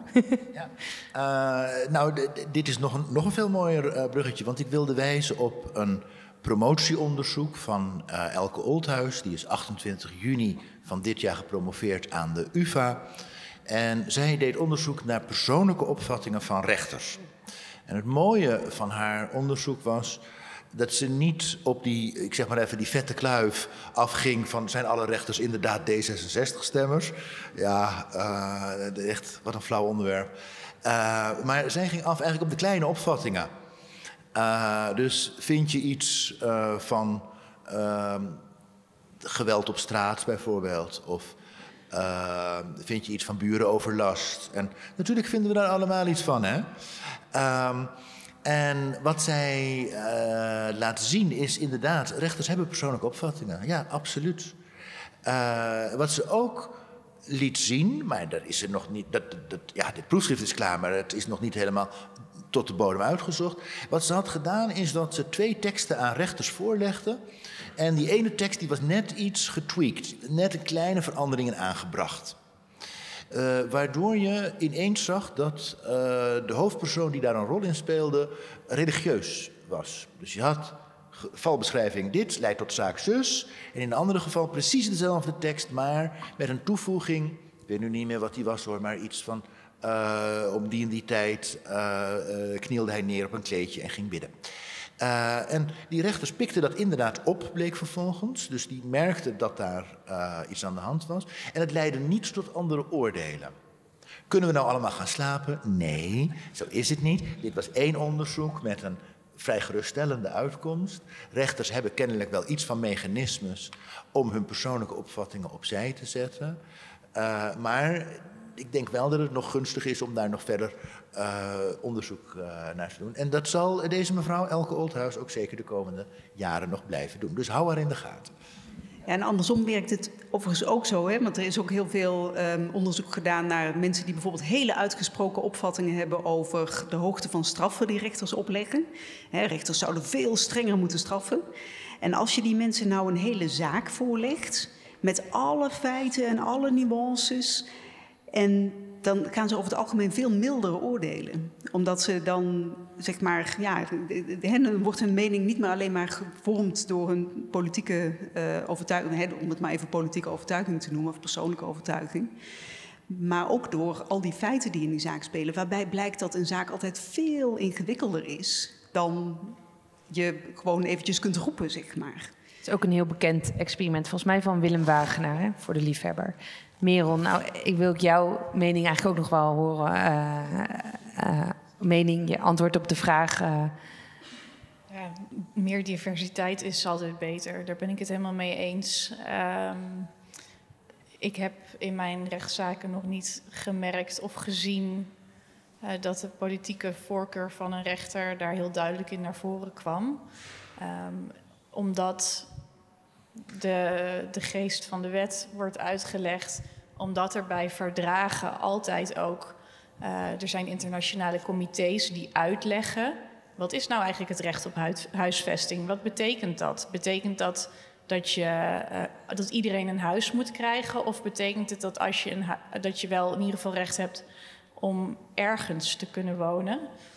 Ja. Dit is nog een veel mooier bruggetje. Want ik wilde wijzen op een promotieonderzoek van Elke Oldhuis. Die is 28 juni van dit jaar gepromoveerd aan de UvA. En zij deed onderzoek naar persoonlijke opvattingen van rechters. En het mooie van haar onderzoek was dat ze niet op die, ik zeg maar even, die vette kluif afging van zijn alle rechters inderdaad D66-stemmers. Ja, echt, wat een flauw onderwerp. Maar zij ging af eigenlijk op de kleine opvattingen. Dus vind je iets van geweld op straat bijvoorbeeld, of vind je iets van burenoverlast? En natuurlijk vinden we daar allemaal iets van, hè? En wat zij laten zien is inderdaad, rechters hebben persoonlijke opvattingen. Ja, absoluut. Wat ze ook liet zien, maar dat is er nog niet. Dit proefschrift is klaar, maar het is nog niet helemaal tot de bodem uitgezocht. Wat ze had gedaan is dat ze 2 teksten aan rechters voorlegde. En die ene tekst die was net iets getweakt, net een kleine veranderingen aangebracht. Waardoor je ineens zag dat de hoofdpersoon die daar een rol in speelde religieus was. Dus je had valbeschrijving dit leidt tot zaak zus. En in een ander geval precies dezelfde tekst, maar met een toevoeging. Ik weet nu niet meer wat die was hoor, maar iets van om die en die tijd knielde hij neer op een kleedje en ging bidden. En die rechters pikten dat inderdaad op, bleek vervolgens. Dus die merkten dat daar iets aan de hand was. En het leidde niet tot andere oordelen. Kunnen we nou allemaal gaan slapen? Nee, zo is het niet. Dit was 1 onderzoek met een vrij geruststellende uitkomst. Rechters hebben kennelijk wel iets van mechanismes om hun persoonlijke opvattingen opzij te zetten. Maar ik denk wel dat het nog gunstig is om daar nog verder onderzoek naar te doen. En dat zal deze mevrouw Elke Oldhuis ook zeker de komende jaren nog blijven doen. Dus hou haar in de gaten. Ja, en andersom werkt het overigens ook zo, hè? Want er is ook heel veel onderzoek gedaan naar mensen die bijvoorbeeld hele uitgesproken opvattingen hebben over de hoogte van straffen die rechters opleggen. Hè, rechters zouden veel strenger moeten straffen. En als je die mensen nou een hele zaak voorlegt, met alle feiten en alle nuances, en dan gaan ze over het algemeen veel milder oordelen. Omdat ze dan, zeg maar, ja, dan wordt hun mening niet meer alleen maar gevormd door hun politieke overtuiging, om het maar even politieke overtuiging te noemen, of persoonlijke overtuiging. Maar ook door al die feiten die in die zaak spelen, waarbij blijkt dat een zaak altijd veel ingewikkelder is dan je gewoon eventjes kunt roepen, zeg maar. Het is ook een heel bekend experiment, volgens mij van Willem Wagenaar, hè, voor de liefhebber. Merel, nou, ik wil ook jouw mening eigenlijk ook nog wel horen. Je antwoord op de vraag. Ja, meer diversiteit is altijd beter. Daar ben ik het helemaal mee eens. Ik heb in mijn rechtszaken nog niet gemerkt of gezien dat de politieke voorkeur van een rechter daar heel duidelijk in naar voren kwam. Omdat de geest van de wet wordt uitgelegd, omdat er bij verdragen altijd ook... er zijn internationale comité's die uitleggen... wat is nou eigenlijk het recht op huisvesting? Wat betekent dat? Betekent dat dat iedereen een huis moet krijgen? Of betekent het dat, dat je wel in ieder geval recht hebt om ergens te kunnen wonen?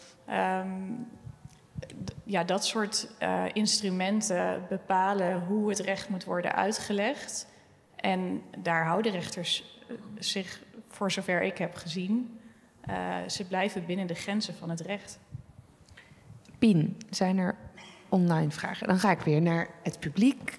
Dat soort instrumenten bepalen hoe het recht moet worden uitgelegd. En daar houden rechters zich, voor zover ik heb gezien... ze blijven binnen de grenzen van het recht. Pien, zijn er online vragen? Dan ga ik weer naar het publiek.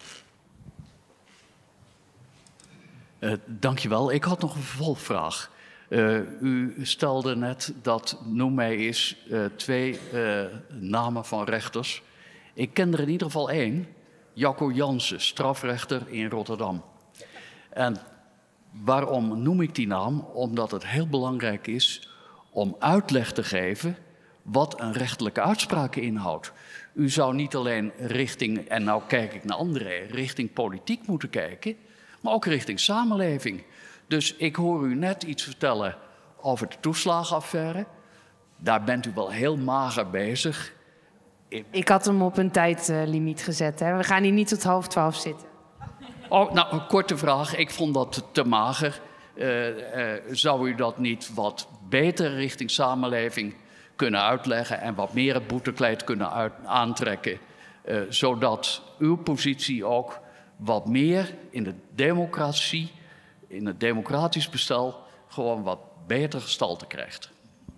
Dankjewel. Ik had nog een vervolgvraag. U stelde net dat, noem mij eens, 2 namen van rechters. Ik ken er in ieder geval 1. Jacco Jansen, strafrechter in Rotterdam. En waarom noem ik die naam? Omdat het heel belangrijk is om uitleg te geven wat een rechtelijke uitspraak inhoudt. U zou niet alleen richting, en nou kijk ik naar anderen, richting politiek moeten kijken, maar ook richting samenleving. Dus ik hoor u net iets vertellen over de toeslagenaffaire. Daar bent u wel heel mager bezig. Ik had hem op een tijdlimiet gezet. Hè? We gaan hier niet tot 11:30 zitten. Oh, nou, een korte vraag. Ik vond dat te mager. Zou u dat niet wat beter richting samenleving kunnen uitleggen en wat meer het boetekleed kunnen aantrekken, zodat uw positie ook wat meer in de democratie, in het democratisch bestel, gewoon wat beter gestalte krijgt?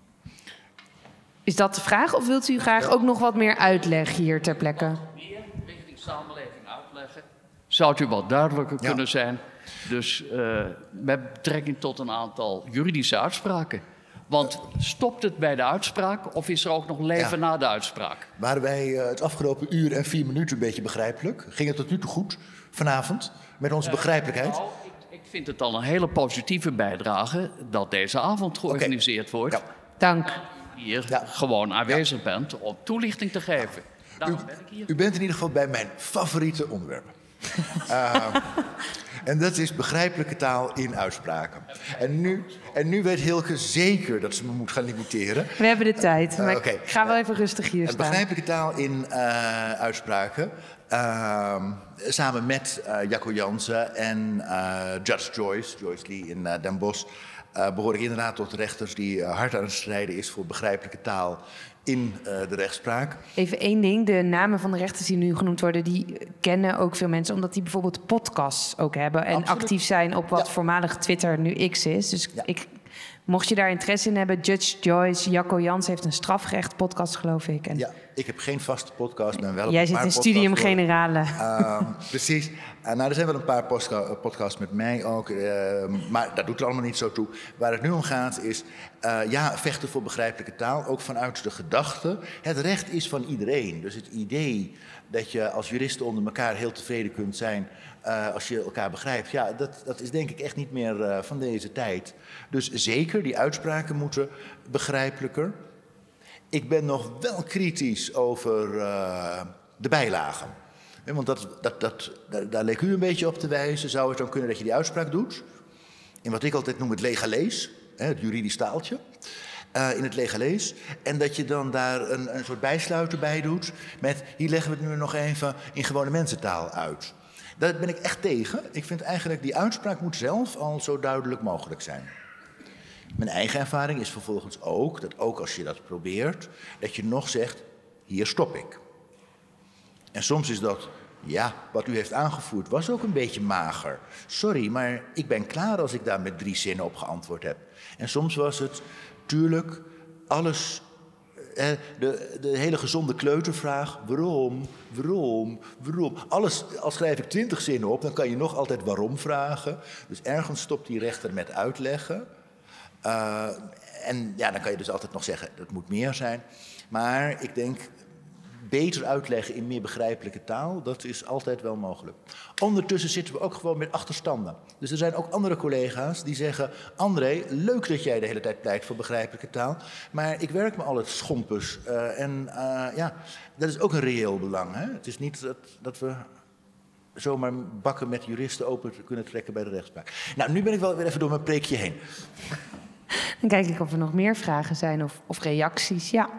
Is dat de vraag of wilt u graag ook nog wat meer uitleg hier ter plekke? Meer richting samenleving uitleggen. Zou u wat duidelijker kunnen zijn? Dus met betrekking tot een aantal juridische uitspraken. Want stopt het bij de uitspraak of is er ook nog leven na de uitspraak? Waren wij het afgelopen uur en 4 minuten een beetje begrijpelijk? Ging het tot nu toe goed vanavond met onze begrijpelijkheid? Nou, ik vind het al een hele positieve bijdrage dat deze avond georganiseerd wordt. Ja. Dank. Hier gewoon aanwezig bent om toelichting te geven. Daarom ben ik hier. U bent in ieder geval bij mijn favoriete onderwerp. En dat is begrijpelijke taal in uitspraken. En nu weet Hilke zeker dat ze me moet gaan limiteren. We hebben de tijd, maar ik ga wel even rustig hier staan. Begrijpelijke taal in uitspraken. Samen met Jacco Jansen en Judge Joyce Lee in Den Bosch, behoor ik inderdaad tot rechters die hard aan het strijden is voor begrijpelijke taal in de rechtspraak. Even 1 ding, de namen van de rechters die nu genoemd worden, die kennen ook veel mensen, omdat die bijvoorbeeld podcasts ook hebben en actief zijn op wat voormalig Twitter nu X is. Dus mocht je daar interesse in hebben, Judge Joyce, Jacco Jans heeft een strafrecht podcast, geloof ik. En ik heb geen vaste podcast, ben wel op jij een zit paar in Studium Generale. Precies. Nou, er zijn wel een paar podcasts met mij ook, maar dat doet er allemaal niet zo toe. Waar het nu om gaat is, vechten voor begrijpelijke taal, ook vanuit de gedachte. Het recht is van iedereen, dus het idee dat je als juristen onder elkaar heel tevreden kunt zijn als je elkaar begrijpt, dat is denk ik echt niet meer van deze tijd. Dus zeker, die uitspraken moeten begrijpelijker. Ik ben nog wel kritisch over de bijlagen. Want daar leek u een beetje op te wijzen. Zou het dan kunnen dat je die uitspraak doet in wat ik altijd noem het legalees, het juridisch taaltje, in het legalees. En dat je dan daar een soort bijsluiter bij doet met, hier leggen we het nu nog even in gewone mensentaal uit. Daar ben ik echt tegen. Ik vind eigenlijk, die uitspraak moet zelf al zo duidelijk mogelijk zijn. Mijn eigen ervaring is vervolgens ook, dat ook als je dat probeert, dat je nog zegt, hier stop ik. En soms is dat, wat u heeft aangevoerd was ook een beetje mager. Sorry, maar ik ben klaar als ik daar met 3 zinnen op geantwoord heb. En soms was het, tuurlijk, alles, de hele gezonde kleutervraag, waarom? Alles, al schrijf ik 20 zinnen op, dan kan je nog altijd waarom vragen. Dus ergens stopt die rechter met uitleggen. En dan kan je dus altijd nog zeggen, dat moet meer zijn. Maar ik denk, beter uitleggen in meer begrijpelijke taal. Dat is altijd wel mogelijk. Ondertussen zitten we ook gewoon met achterstanden. Dus er zijn ook andere collega's die zeggen... André, leuk dat jij de hele tijd pleit voor begrijpelijke taal... maar ik werk me al het schompers. Ja, dat is ook een reëel belang. Hè? Het is niet dat we zomaar bakken met juristen open kunnen trekken bij de rechtspraak. Nou, nu ben ik wel weer even door mijn preekje heen. Dan kijk ik of er nog meer vragen zijn of reacties. Ja.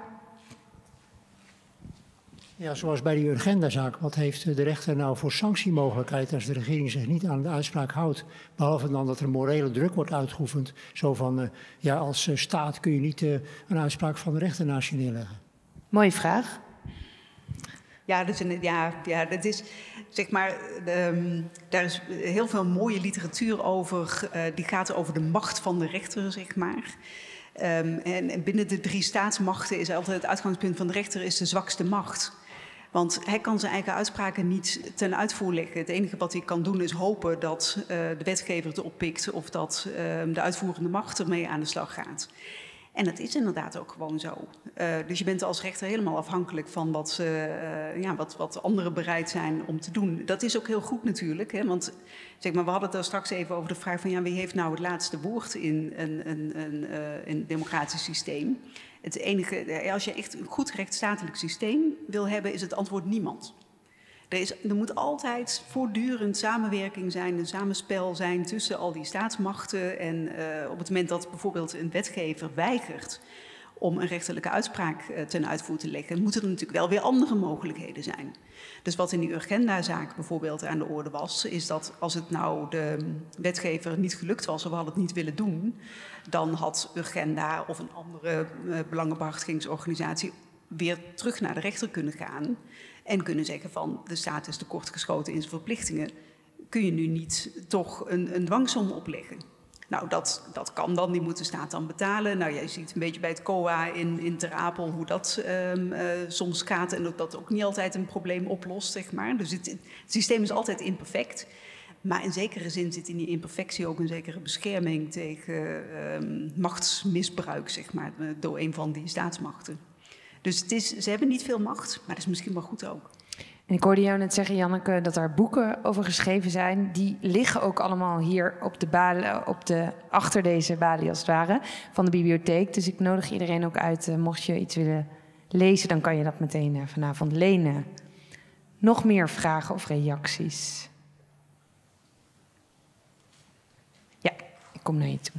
Ja, zoals bij die Urgenda-zaak. Wat heeft de rechter nou voor sanctiemogelijkheid als de regering zich niet aan de uitspraak houdt? Behalve dan dat er morele druk wordt uitgeoefend. Zo van, ja, als staat kun je niet een uitspraak van de rechter naast je neerleggen. Mooie vraag. Ja, dat is, zeg maar, daar is heel veel mooie literatuur over. Die gaat over de macht van de rechter, zeg maar. En binnen de 3 staatsmachten is altijd het uitgangspunt van de rechter is de zwakste macht. Want hij kan zijn eigen uitspraken niet ten uitvoer leggen. Het enige wat hij kan doen is hopen dat de wetgever het oppikt... of dat de uitvoerende macht ermee aan de slag gaat. En dat is inderdaad ook gewoon zo. Dus je bent als rechter helemaal afhankelijk van wat anderen bereid zijn om te doen. Dat is ook heel goed natuurlijk. Hè? Want zeg maar, we hadden het er straks even over de vraag van... ja, wie heeft nou het laatste woord in een democratisch systeem? Het enige, als je echt een goed rechtsstatelijk systeem wil hebben... is het antwoord niemand. Er moet altijd voortdurend samenwerking zijn, een samenspel zijn tussen al die staatsmachten. En op het moment dat bijvoorbeeld een wetgever weigert om een rechterlijke uitspraak ten uitvoer te leggen, moeten er natuurlijk wel weer andere mogelijkheden zijn. Dus wat in die Urgenda-zaak bijvoorbeeld aan de orde was, is dat als het nou de wetgever niet gelukt was of we hadden het niet willen doen, dan had Urgenda of een andere belangenbehartigingsorganisatie weer terug naar de rechter kunnen gaan en kunnen zeggen van de staat is tekortgeschoten in zijn verplichtingen. Kun je nu niet toch een dwangsom opleggen? Nou, dat kan dan, die moet de staat dan betalen. Nou, jij ziet een beetje bij het COA in Ter Apel hoe dat soms gaat en dat ook niet altijd een probleem oplost, zeg maar. Dus het systeem is altijd imperfect. Maar in zekere zin zit in die imperfectie ook een zekere bescherming tegen machtsmisbruik, zeg maar, door een van die staatsmachten. Dus ze hebben niet veel macht, maar dat is misschien wel goed ook. En ik hoorde jou net zeggen, Janneke, dat er boeken over geschreven zijn. Die liggen ook allemaal hier achter deze balie, als het ware, van de bibliotheek. Dus ik nodig iedereen ook uit, mocht je iets willen lezen, dan kan je dat meteen vanavond lenen. Nog meer vragen of reacties? Ja, ik kom naar je toe.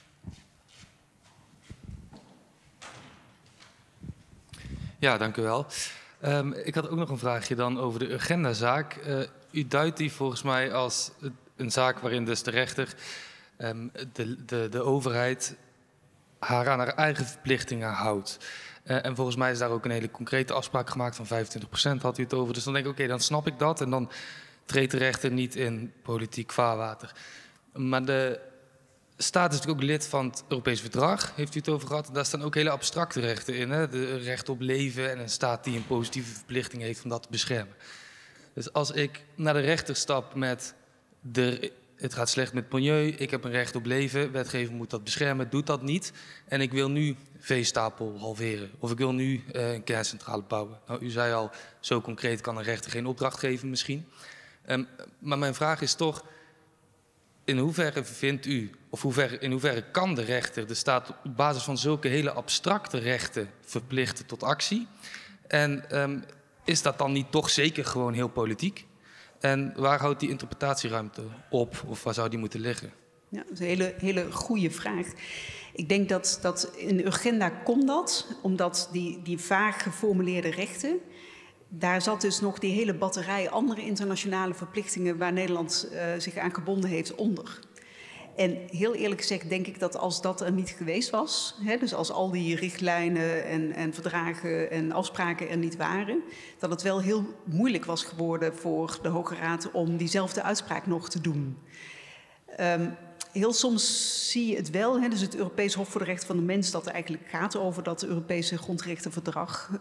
Ja, dank u wel. Ik had ook nog een vraagje dan over de Urgenda-zaak. U duidt die volgens mij als een zaak waarin dus de rechter, de overheid, haar aan haar eigen verplichtingen houdt. En volgens mij is daar ook een hele concrete afspraak gemaakt van 25%, had u het over. Dus dan denk ik, oké, dan snap ik dat. En dan treedt de rechter niet in politiek vaarwater. Maar de staat is natuurlijk ook lid van het Europees Verdrag, heeft u het over gehad. Daar staan ook hele abstracte rechten in. Hè? De recht op leven en een staat die een positieve verplichting heeft om dat te beschermen. Dus als ik naar de rechter stap met het gaat slecht met het milieu, ik heb een recht op leven, wetgever moet dat beschermen, doet dat niet. En ik wil nu veestapel halveren of ik wil nu een kerncentrale bouwen. Nou, u zei al, zo concreet kan een rechter geen opdracht geven misschien. Maar mijn vraag is toch, in hoeverre vindt u, of in hoeverre kan de rechter de staat op basis van zulke hele abstracte rechten verplichten tot actie? En is dat dan niet toch zeker gewoon heel politiek? En waar houdt die interpretatieruimte op, of waar zou die moeten liggen? Ja, dat is een hele goede vraag. Ik denk dat in de Urgenda kon dat, omdat die vaag geformuleerde rechten, daar zat dus nog die hele batterij andere internationale verplichtingen waar Nederland zich aan gebonden heeft onder. En heel eerlijk gezegd denk ik dat als dat er niet geweest was, hè, dus als al die richtlijnen en verdragen en afspraken er niet waren, dat het wel heel moeilijk was geworden voor de Hoge Raad om diezelfde uitspraak nog te doen. Heel soms zie je het wel, hè, dus het Europees Hof voor de Rechten van de Mens, dat eigenlijk gaat over dat Europese Grondrechtenverdrag,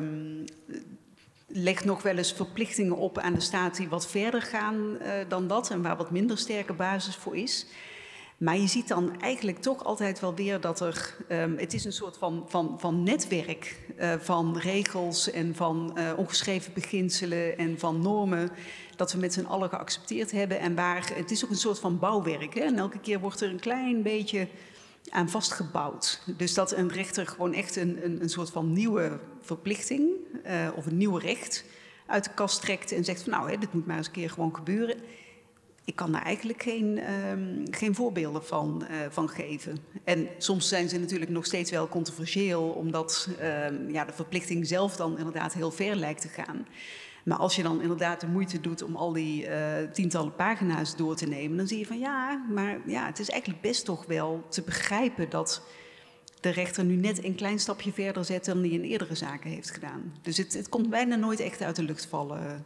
legt nog wel eens verplichtingen op aan de staat die wat verder gaan dan dat en waar wat minder sterke basis voor is. Maar je ziet dan eigenlijk toch altijd wel weer dat er... het is een soort van netwerk van regels en van ongeschreven beginselen en van normen... dat we met z'n allen geaccepteerd hebben en waar... Het is ook een soort van bouwwerk. Hè? En elke keer wordt er een klein beetje aan vastgebouwd. Dus dat een rechter gewoon echt een soort van nieuwe verplichting... of een nieuw recht uit de kast trekt en zegt van... nou, hè, dit moet maar eens een keer gewoon gebeuren... Ik kan daar eigenlijk geen voorbeelden van geven. En soms zijn ze natuurlijk nog steeds wel controversieel... omdat de verplichting zelf dan inderdaad heel ver lijkt te gaan. Maar als je dan inderdaad de moeite doet om al die tientallen pagina's door te nemen... dan zie je van het is eigenlijk best toch wel te begrijpen... dat de rechter nu net een klein stapje verder zet dan hij in eerdere zaken heeft gedaan. Dus het komt bijna nooit echt uit de lucht vallen...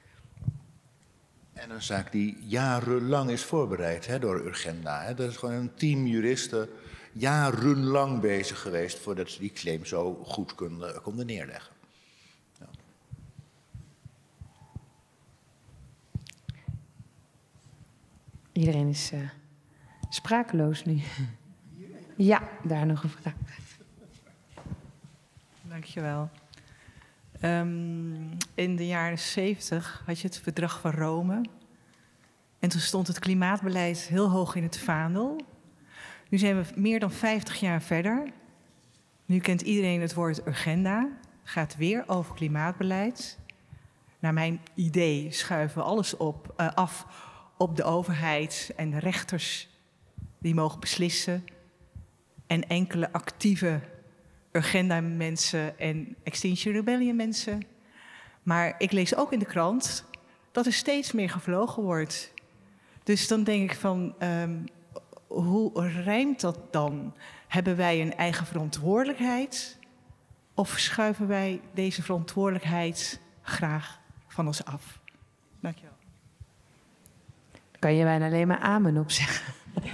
En een zaak die jarenlang is voorbereid door Urgenda. Hè. Dat is gewoon een team juristen jarenlang bezig geweest... voordat ze die claim zo goed konden neerleggen. Ja. Iedereen is sprakeloos nu. Ja, daar nog een vraag. Dankjewel. In de jaren 70 had je het Verdrag van Rome. En toen stond het klimaatbeleid heel hoog in het vaandel. Nu zijn we meer dan 50 jaar verder. Nu kent iedereen het woord Urgenda. Gaat weer over klimaatbeleid. Naar mijn idee schuiven we alles af op de overheid en de rechters die mogen beslissen. En enkele actieve Urgenda-mensen en Extinction Rebellion-mensen. Maar ik lees ook in de krant dat er steeds meer gevlogen wordt. Dus dan denk ik van, hoe rijmt dat dan? Hebben wij een eigen verantwoordelijkheid? Of schuiven wij deze verantwoordelijkheid graag van ons af? Dankjewel. Daar kan je bijna alleen maar amen op zeggen.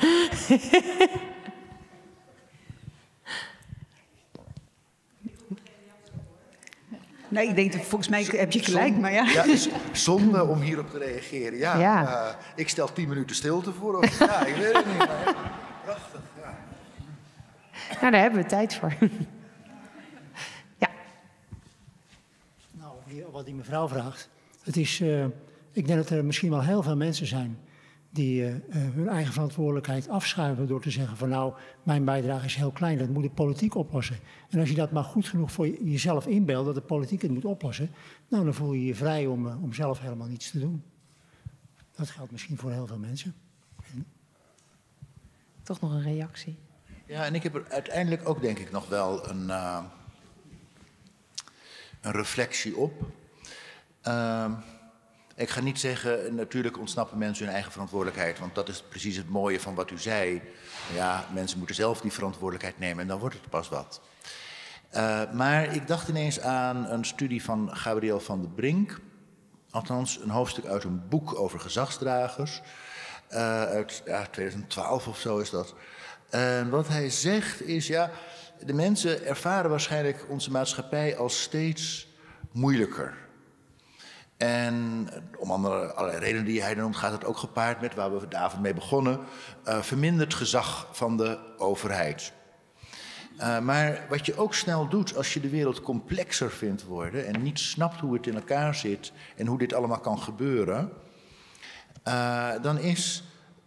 Nee, ik denk, volgens mij heb je gelijk, maar ja. Ja, het is zonde om hierop te reageren. Ja. Ik stel 10 minuten stilte voor. Of, ik weet het niet. Maar prachtig, ja. Nou, daar hebben we tijd voor. Ja. Nou, wat die mevrouw vraagt. Het is, ik denk dat er misschien wel heel veel mensen zijn... die hun eigen verantwoordelijkheid afschuiven door te zeggen van... nou, mijn bijdrage is heel klein, dat moet de politiek oplossen. En als je dat maar goed genoeg voor jezelf inbeeldt dat de politiek het moet oplossen... nou, dan voel je je vrij om zelf helemaal niets te doen. Dat geldt misschien voor heel veel mensen. Toch nog een reactie. Ja, en ik heb er uiteindelijk ook denk ik nog wel een reflectie op... Ik ga niet zeggen, natuurlijk ontsnappen mensen hun eigen verantwoordelijkheid... want dat is precies het mooie van wat u zei. Ja, mensen moeten zelf die verantwoordelijkheid nemen en dan wordt het pas wat. Maar ik dacht ineens aan een studie van Gabriel van der Brink. Althans, een hoofdstuk uit een boek over gezagsdragers. Uit 2012 of zo is dat. En wat hij zegt is, de mensen ervaren waarschijnlijk onze maatschappij als steeds moeilijker... En om allerlei redenen die hij noemt, gaat het ook gepaard met, waar we de avond mee begonnen, verminderd gezag van de overheid. Maar wat je ook snel doet als je de wereld complexer vindt worden en niet snapt hoe het in elkaar zit en hoe dit allemaal kan gebeuren, dan is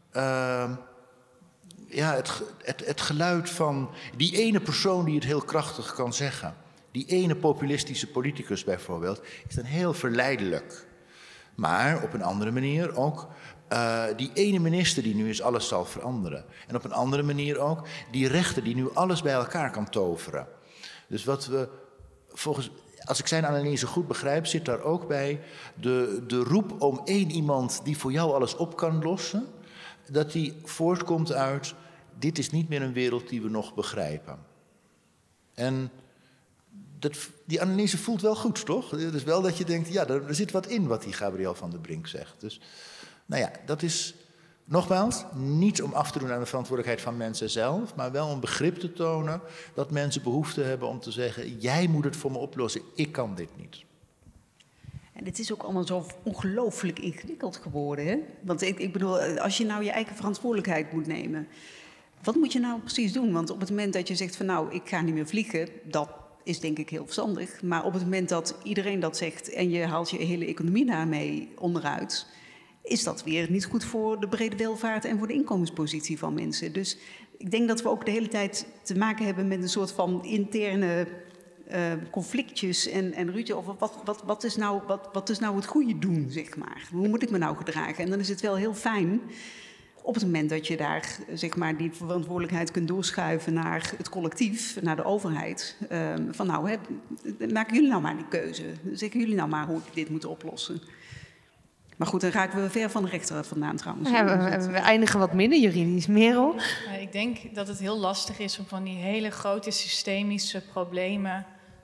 het geluid van die ene persoon die het heel krachtig kan zeggen. Die ene populistische politicus bijvoorbeeld is dan heel verleidelijk. Maar op een andere manier ook die ene minister die nu eens alles zal veranderen. En op een andere manier ook die rechter die nu alles bij elkaar kan toveren. Dus wat we volgens, als ik zijn analyse goed begrijp, zit daar ook bij de roep om één iemand die voor jou alles op kan lossen. Dat die voortkomt uit, dit is niet meer een wereld die we nog begrijpen. En die analyse voelt wel goed, toch? Het is wel dat je denkt, er zit wat in wat die Gabriel van der Brink zegt. Dus, dat is nogmaals niet om af te doen aan de verantwoordelijkheid van mensen zelf, maar wel om begrip te tonen dat mensen behoefte hebben om te zeggen, jij moet het voor me oplossen, ik kan dit niet. En het is ook allemaal zo ongelooflijk ingewikkeld geworden. Hè? Want ik bedoel, als je nou je eigen verantwoordelijkheid moet nemen, wat moet je nou precies doen? Want op het moment dat je zegt van nou, ik ga niet meer vliegen, dat is denk ik heel verstandig. Maar op het moment dat iedereen dat zegt en je haalt je hele economie daarmee onderuit, is dat weer niet goed voor de brede welvaart en voor de inkomenspositie van mensen. Dus ik denk dat we ook de hele tijd te maken hebben met een soort van interne conflictjes en ruzie over wat is nou het goede doen, zeg maar. Hoe moet ik me nou gedragen? En dan is het wel heel fijn op het moment dat je daar zeg maar die verantwoordelijkheid kunt doorschuiven naar het collectief, naar de overheid. Van nou, maken jullie nou maar die keuze. Zeggen jullie nou maar hoe ik dit moet oplossen. Maar goed, dan raken we ver van de rechter vandaan trouwens. Ja, we eindigen wat minder juridisch. Merel? Ik denk dat het heel lastig is om van die hele grote systemische problemen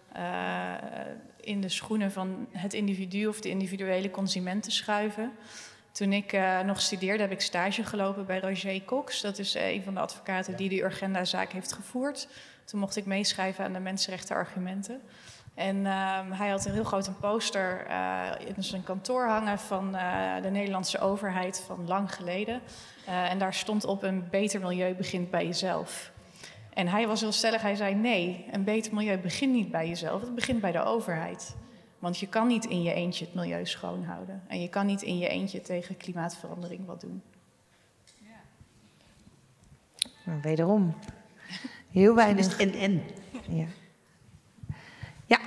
in de schoenen van het individu of de individuele consument te schuiven. Toen ik nog studeerde heb ik stage gelopen bij Roger Cox. Dat is een van de advocaten die de Urgenda-zaak heeft gevoerd. Toen mocht ik meeschrijven aan de mensenrechtenargumenten. En hij had een heel groot poster in zijn kantoor hangen van de Nederlandse overheid van lang geleden. En daar stond op: een beter milieu begint bij jezelf. En hij was heel stellig, hij zei nee, een beter milieu begint niet bij jezelf, het begint bij de overheid. Want je kan niet in je eentje het milieu schoonhouden. En je kan niet in je eentje tegen klimaatverandering wat doen. Nou, wederom. Heel weinig. Dus en. Ja. Ja.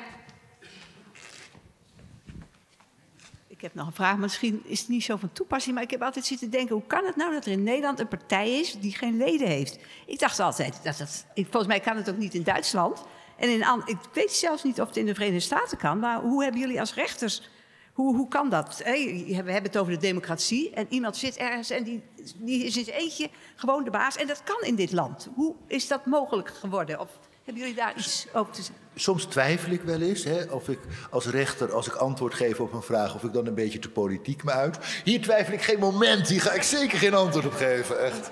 Ik heb nog een vraag, misschien is het niet zo van toepassing, maar ik heb altijd zitten denken, hoe kan het nou dat er in Nederland een partij is die geen leden heeft? Ik dacht altijd, volgens mij kan het ook niet in Duitsland. En ik weet zelfs niet of het in de Verenigde Staten kan, maar hoe hebben jullie als rechters, hoe kan dat? We hebben het over de democratie en iemand zit ergens en die is in zijn eentje gewoon de baas. En dat kan in dit land. Hoe is dat mogelijk geworden? Of hebben jullie daar iets over te zeggen? Soms twijfel ik wel eens, of ik als rechter, als ik antwoord geef op een vraag, of ik dan een beetje te politiek me uit. Hier twijfel ik geen moment, hier ga ik zeker geen antwoord op geven, echt.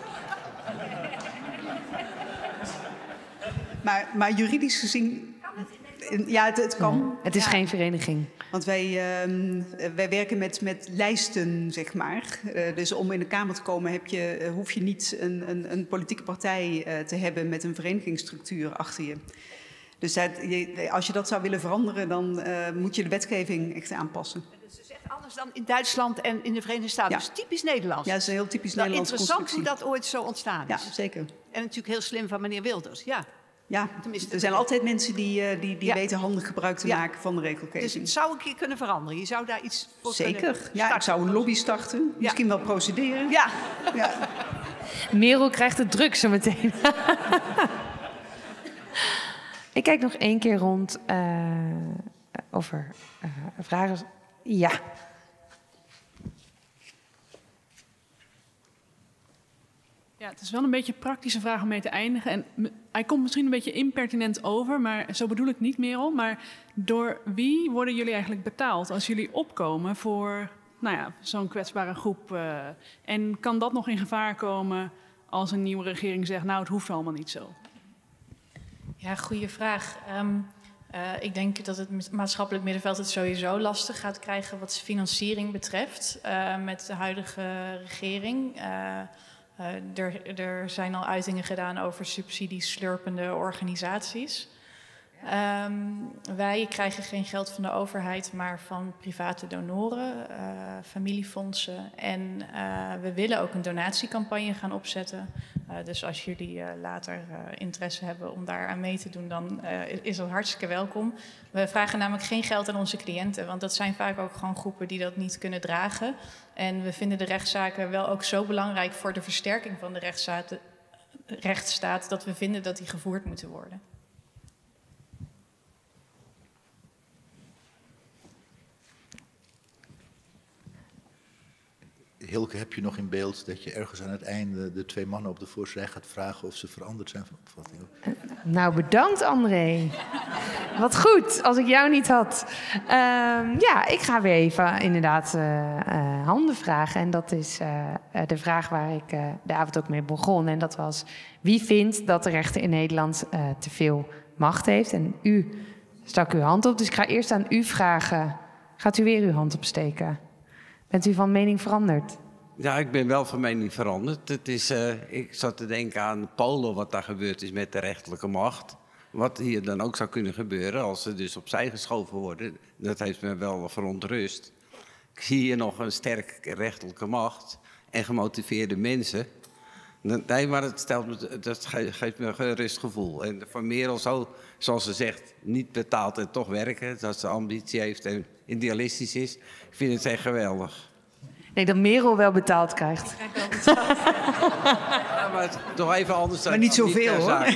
Maar juridisch gezien, ja, het kan. Ja, het is geen vereniging. Want wij werken met lijsten, zeg maar. Dus om in de Kamer te komen hoef je niet een politieke partij te hebben met een verenigingsstructuur achter je. Dus als je dat zou willen veranderen, dan moet je de wetgeving echt aanpassen. Dat is echt anders dan in Duitsland en in de Verenigde Staten. Ja. Dat is typisch Nederlands. Ja, dat is een heel typisch Nederlands interessant constructie. hoe dat ooit zo ontstaan is. Ja, zeker. En natuurlijk heel slim van meneer Wilders, ja. Ja, er zijn altijd mensen die weten handig gebruik te maken van de regelgeving. Dus het zou een keer kunnen veranderen. Je zou daar iets voor Zeker. kunnen starten. Ja, ik zou een lobby starten. Misschien wel procederen. Ja. Merel krijgt het druk zo meteen. Ik kijk nog 1 keer rond over vragen. Ja. Ja, het is wel een beetje een praktische vraag om mee te eindigen. En hij komt misschien een beetje impertinent over, maar zo bedoel ik niet, Merel. Maar door wie worden jullie eigenlijk betaald als jullie opkomen voor zo'n kwetsbare groep? En kan dat nog in gevaar komen als een nieuwe regering zegt, nou, het hoeft allemaal niet zo? Ja, goede vraag. Ik denk dat het maatschappelijk middenveld het sowieso lastig gaat krijgen wat financiering betreft met de huidige regering. Er zijn al uitingen gedaan over subsidieslurpende organisaties. Wij krijgen geen geld van de overheid, maar van private donoren, familiefondsen. En we willen ook een donatiecampagne gaan opzetten. Dus als jullie later interesse hebben om daar aan mee te doen, dan is dat hartstikke welkom. We vragen namelijk geen geld aan onze cliënten, want dat zijn vaak ook gewoon groepen die dat niet kunnen dragen. En we vinden de rechtszaken wel ook zo belangrijk voor de versterking van de rechtsstaat dat we vinden dat die gevoerd moeten worden. Hilke, heb je nog in beeld dat je ergens aan het einde de 2 mannen op de voorzij gaat vragen of ze veranderd zijn van opvatting? Nou, bedankt André. Wat goed, als ik jou niet had. Ja, ik ga weer even inderdaad handen vragen. En dat is de vraag waar ik de avond ook mee begon. En dat was, wie vindt dat de rechter in Nederland te veel macht heeft? En u stak uw hand op, dus ik ga eerst aan u vragen Gaat u weer uw hand opsteken? Bent u van mening veranderd? Ja, ik ben wel van mening veranderd. Het is, ik zat te denken aan Polen, wat daar gebeurd is met de rechterlijke macht. Wat hier dan ook zou kunnen gebeuren als ze dus opzij geschoven worden. Dat heeft me wel verontrust. Ik zie hier nog een sterke rechterlijke macht en gemotiveerde mensen. Nee, maar dat geeft me een gerust gevoel. En Van Merel, zoals ze zegt, niet betaald en toch werken. Dat ze ambitie heeft en idealistisch is. Ik vind het echt geweldig. Nee, dat Merel wel betaald krijgt. Ja, maar toch even anders. Maar niet zoveel, hoor.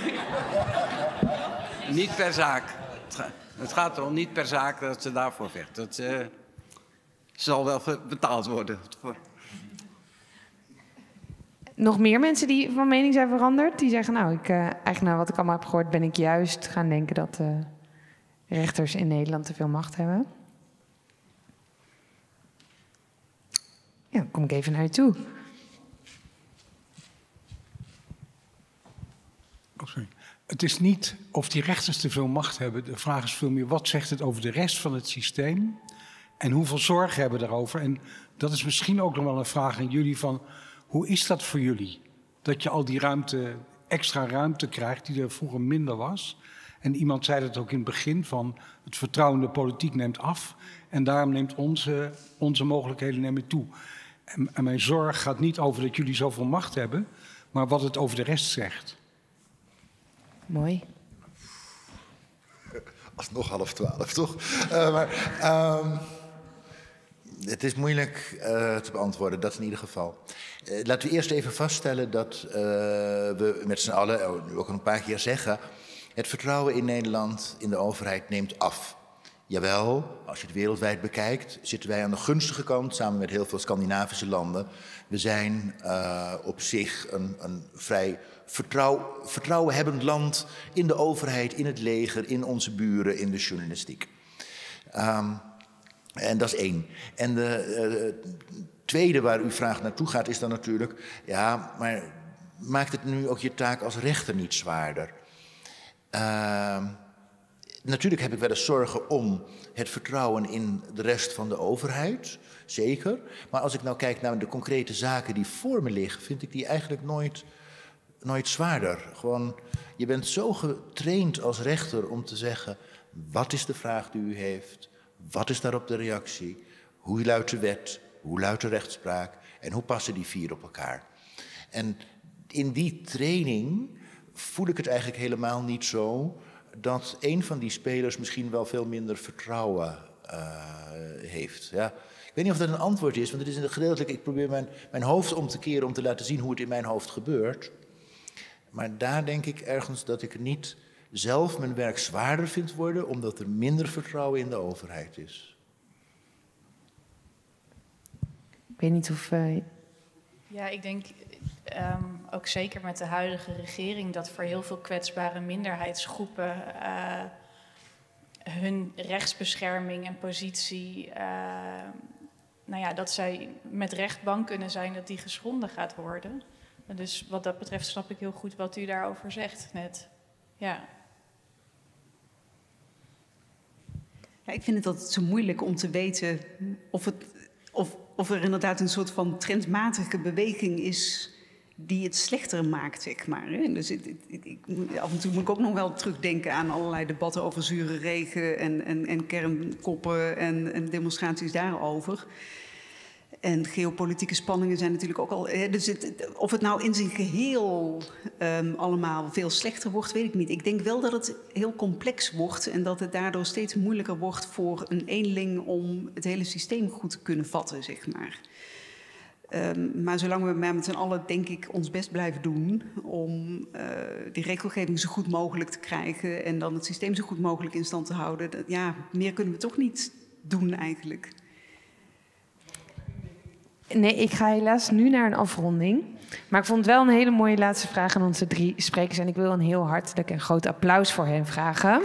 Niet per zaak. Het gaat erom niet per zaak dat ze daarvoor vecht. Dat zal wel betaald worden. Nog meer mensen die van mening zijn veranderd? Die zeggen, nou, eigenlijk na wat ik allemaal heb gehoord... ben ik juist gaan denken dat rechters in Nederland te veel macht hebben. Ja, dan kom ik even naar je toe. Oh, sorry. Het is niet of die rechters te veel macht hebben. De vraag is veel meer, wat zegt het over de rest van het systeem? En hoeveel zorgen hebben we daarover? En dat is misschien ook nog wel een vraag aan jullie van... hoe is dat voor jullie? Dat je al die extra ruimte krijgt die er vroeger minder was. En iemand zei dat ook in het begin van... het vertrouwen in de politiek neemt af. En daarom neemt onze mogelijkheden nemen toe. En mijn zorg gaat niet over dat jullie zoveel macht hebben... maar wat het over de rest zegt. Mooi. Alsnog 11:30, toch? Het is moeilijk te beantwoorden, dat in ieder geval. Laten we eerst even vaststellen dat we met z'n allen, nu ook een paar keer zeggen... het vertrouwen in Nederland in de overheid neemt af. Jawel, als je het wereldwijd bekijkt, zitten wij aan de gunstige kant... samen met heel veel Scandinavische landen. We zijn op zich een vrij vertrouwenhebbend land... in de overheid, in het leger, in onze buren, in de journalistiek. En dat is één. En de tweede waar uw vraag naartoe gaat is dan natuurlijk... ja, maar maakt het nu ook je taak als rechter niet zwaarder? Natuurlijk heb ik wel eens zorgen om het vertrouwen in de rest van de overheid. Zeker. Maar als ik nou kijk naar de concrete zaken die voor me liggen... vind ik die eigenlijk nooit zwaarder. Gewoon, je bent zo getraind als rechter om te zeggen... wat is de vraag die u heeft... wat is daarop de reactie? Hoe luidt de wet? Hoe luidt de rechtspraak? En hoe passen die vier op elkaar? En in die training voel ik het eigenlijk helemaal niet zo... dat een van die spelers misschien wel veel minder vertrouwen heeft. Ja. Ik weet niet of dat een antwoord is, want het is gedeeltelijk... ik probeer mijn hoofd om te keren om te laten zien hoe het in mijn hoofd gebeurt. Maar daar denk ik ergens dat ik niet... zelf mijn werk zwaarder vindt worden... omdat er minder vertrouwen in de overheid is. Ik weet niet of... Ja, ik denk ook zeker met de huidige regering... dat voor heel veel kwetsbare minderheidsgroepen... hun rechtsbescherming en positie... nou ja, dat zij met recht bang kunnen zijn dat die geschonden gaat worden. Dus wat dat betreft snap ik heel goed wat u daarover zegt net. Ja. Ja, ik vind het altijd zo moeilijk om te weten of er inderdaad een soort van trendmatige beweging is die het slechter maakt, zeg maar. Hè? Dus af en toe moet ik ook nog wel terugdenken aan allerlei debatten over zure regen en kernkoppen en demonstraties daarover. En geopolitieke spanningen zijn natuurlijk ook al... Dus of het nou in zijn geheel allemaal veel slechter wordt, weet ik niet. Ik denk wel dat het heel complex wordt... en dat het daardoor steeds moeilijker wordt voor een eenling... om het hele systeem goed te kunnen vatten, zeg maar. Maar zolang we met z'n allen, denk ik, ons best blijven doen... om die regelgeving zo goed mogelijk te krijgen... en dan het systeem zo goed mogelijk in stand te houden... ja, meer kunnen we toch niet doen eigenlijk... Nee, ik ga helaas nu naar een afronding. Maar ik vond het wel een hele mooie laatste vraag aan onze 3 sprekers. En ik wil een heel hartelijk en groot applaus voor hen vragen.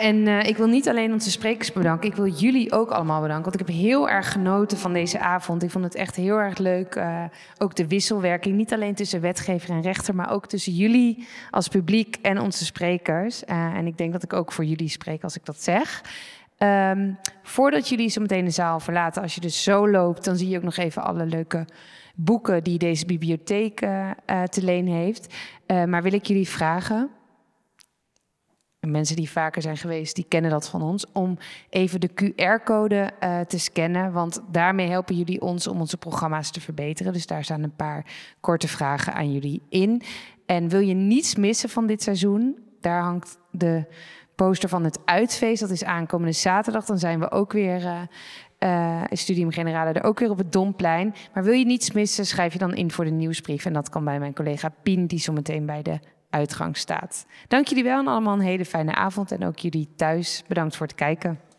en ik wil niet alleen onze sprekers bedanken. Ik wil jullie ook allemaal bedanken. Want ik heb heel erg genoten van deze avond. Ik vond het echt heel erg leuk. Ook de wisselwerking. Niet alleen tussen wetgever en rechter. Maar ook tussen jullie als publiek en onze sprekers. En ik denk dat ik ook voor jullie spreek als ik dat zeg. Voordat jullie zo meteen de zaal verlaten. Als je dus zo loopt. Dan zie je ook nog even alle leuke boeken die deze bibliotheek te leen heeft. Maar wil ik jullie vragen... Mensen die vaker zijn geweest, die kennen dat van ons. Om even de QR-code te scannen. Want daarmee helpen jullie ons om onze programma's te verbeteren. Dus daar staan een paar korte vragen aan jullie in. En wil je niets missen van dit seizoen? Daar hangt de poster van het Uitfeest. Dat is aankomende zaterdag. Dan zijn we ook weer... Studium Generale er ook weer op het Domplein. Maar wil je niets missen, schrijf je dan in voor de nieuwsbrief. En dat kan bij mijn collega Pien, die zo meteen bij de uitgang staat. Dank jullie wel en allemaal een hele fijne avond. En ook jullie thuis, bedankt voor het kijken.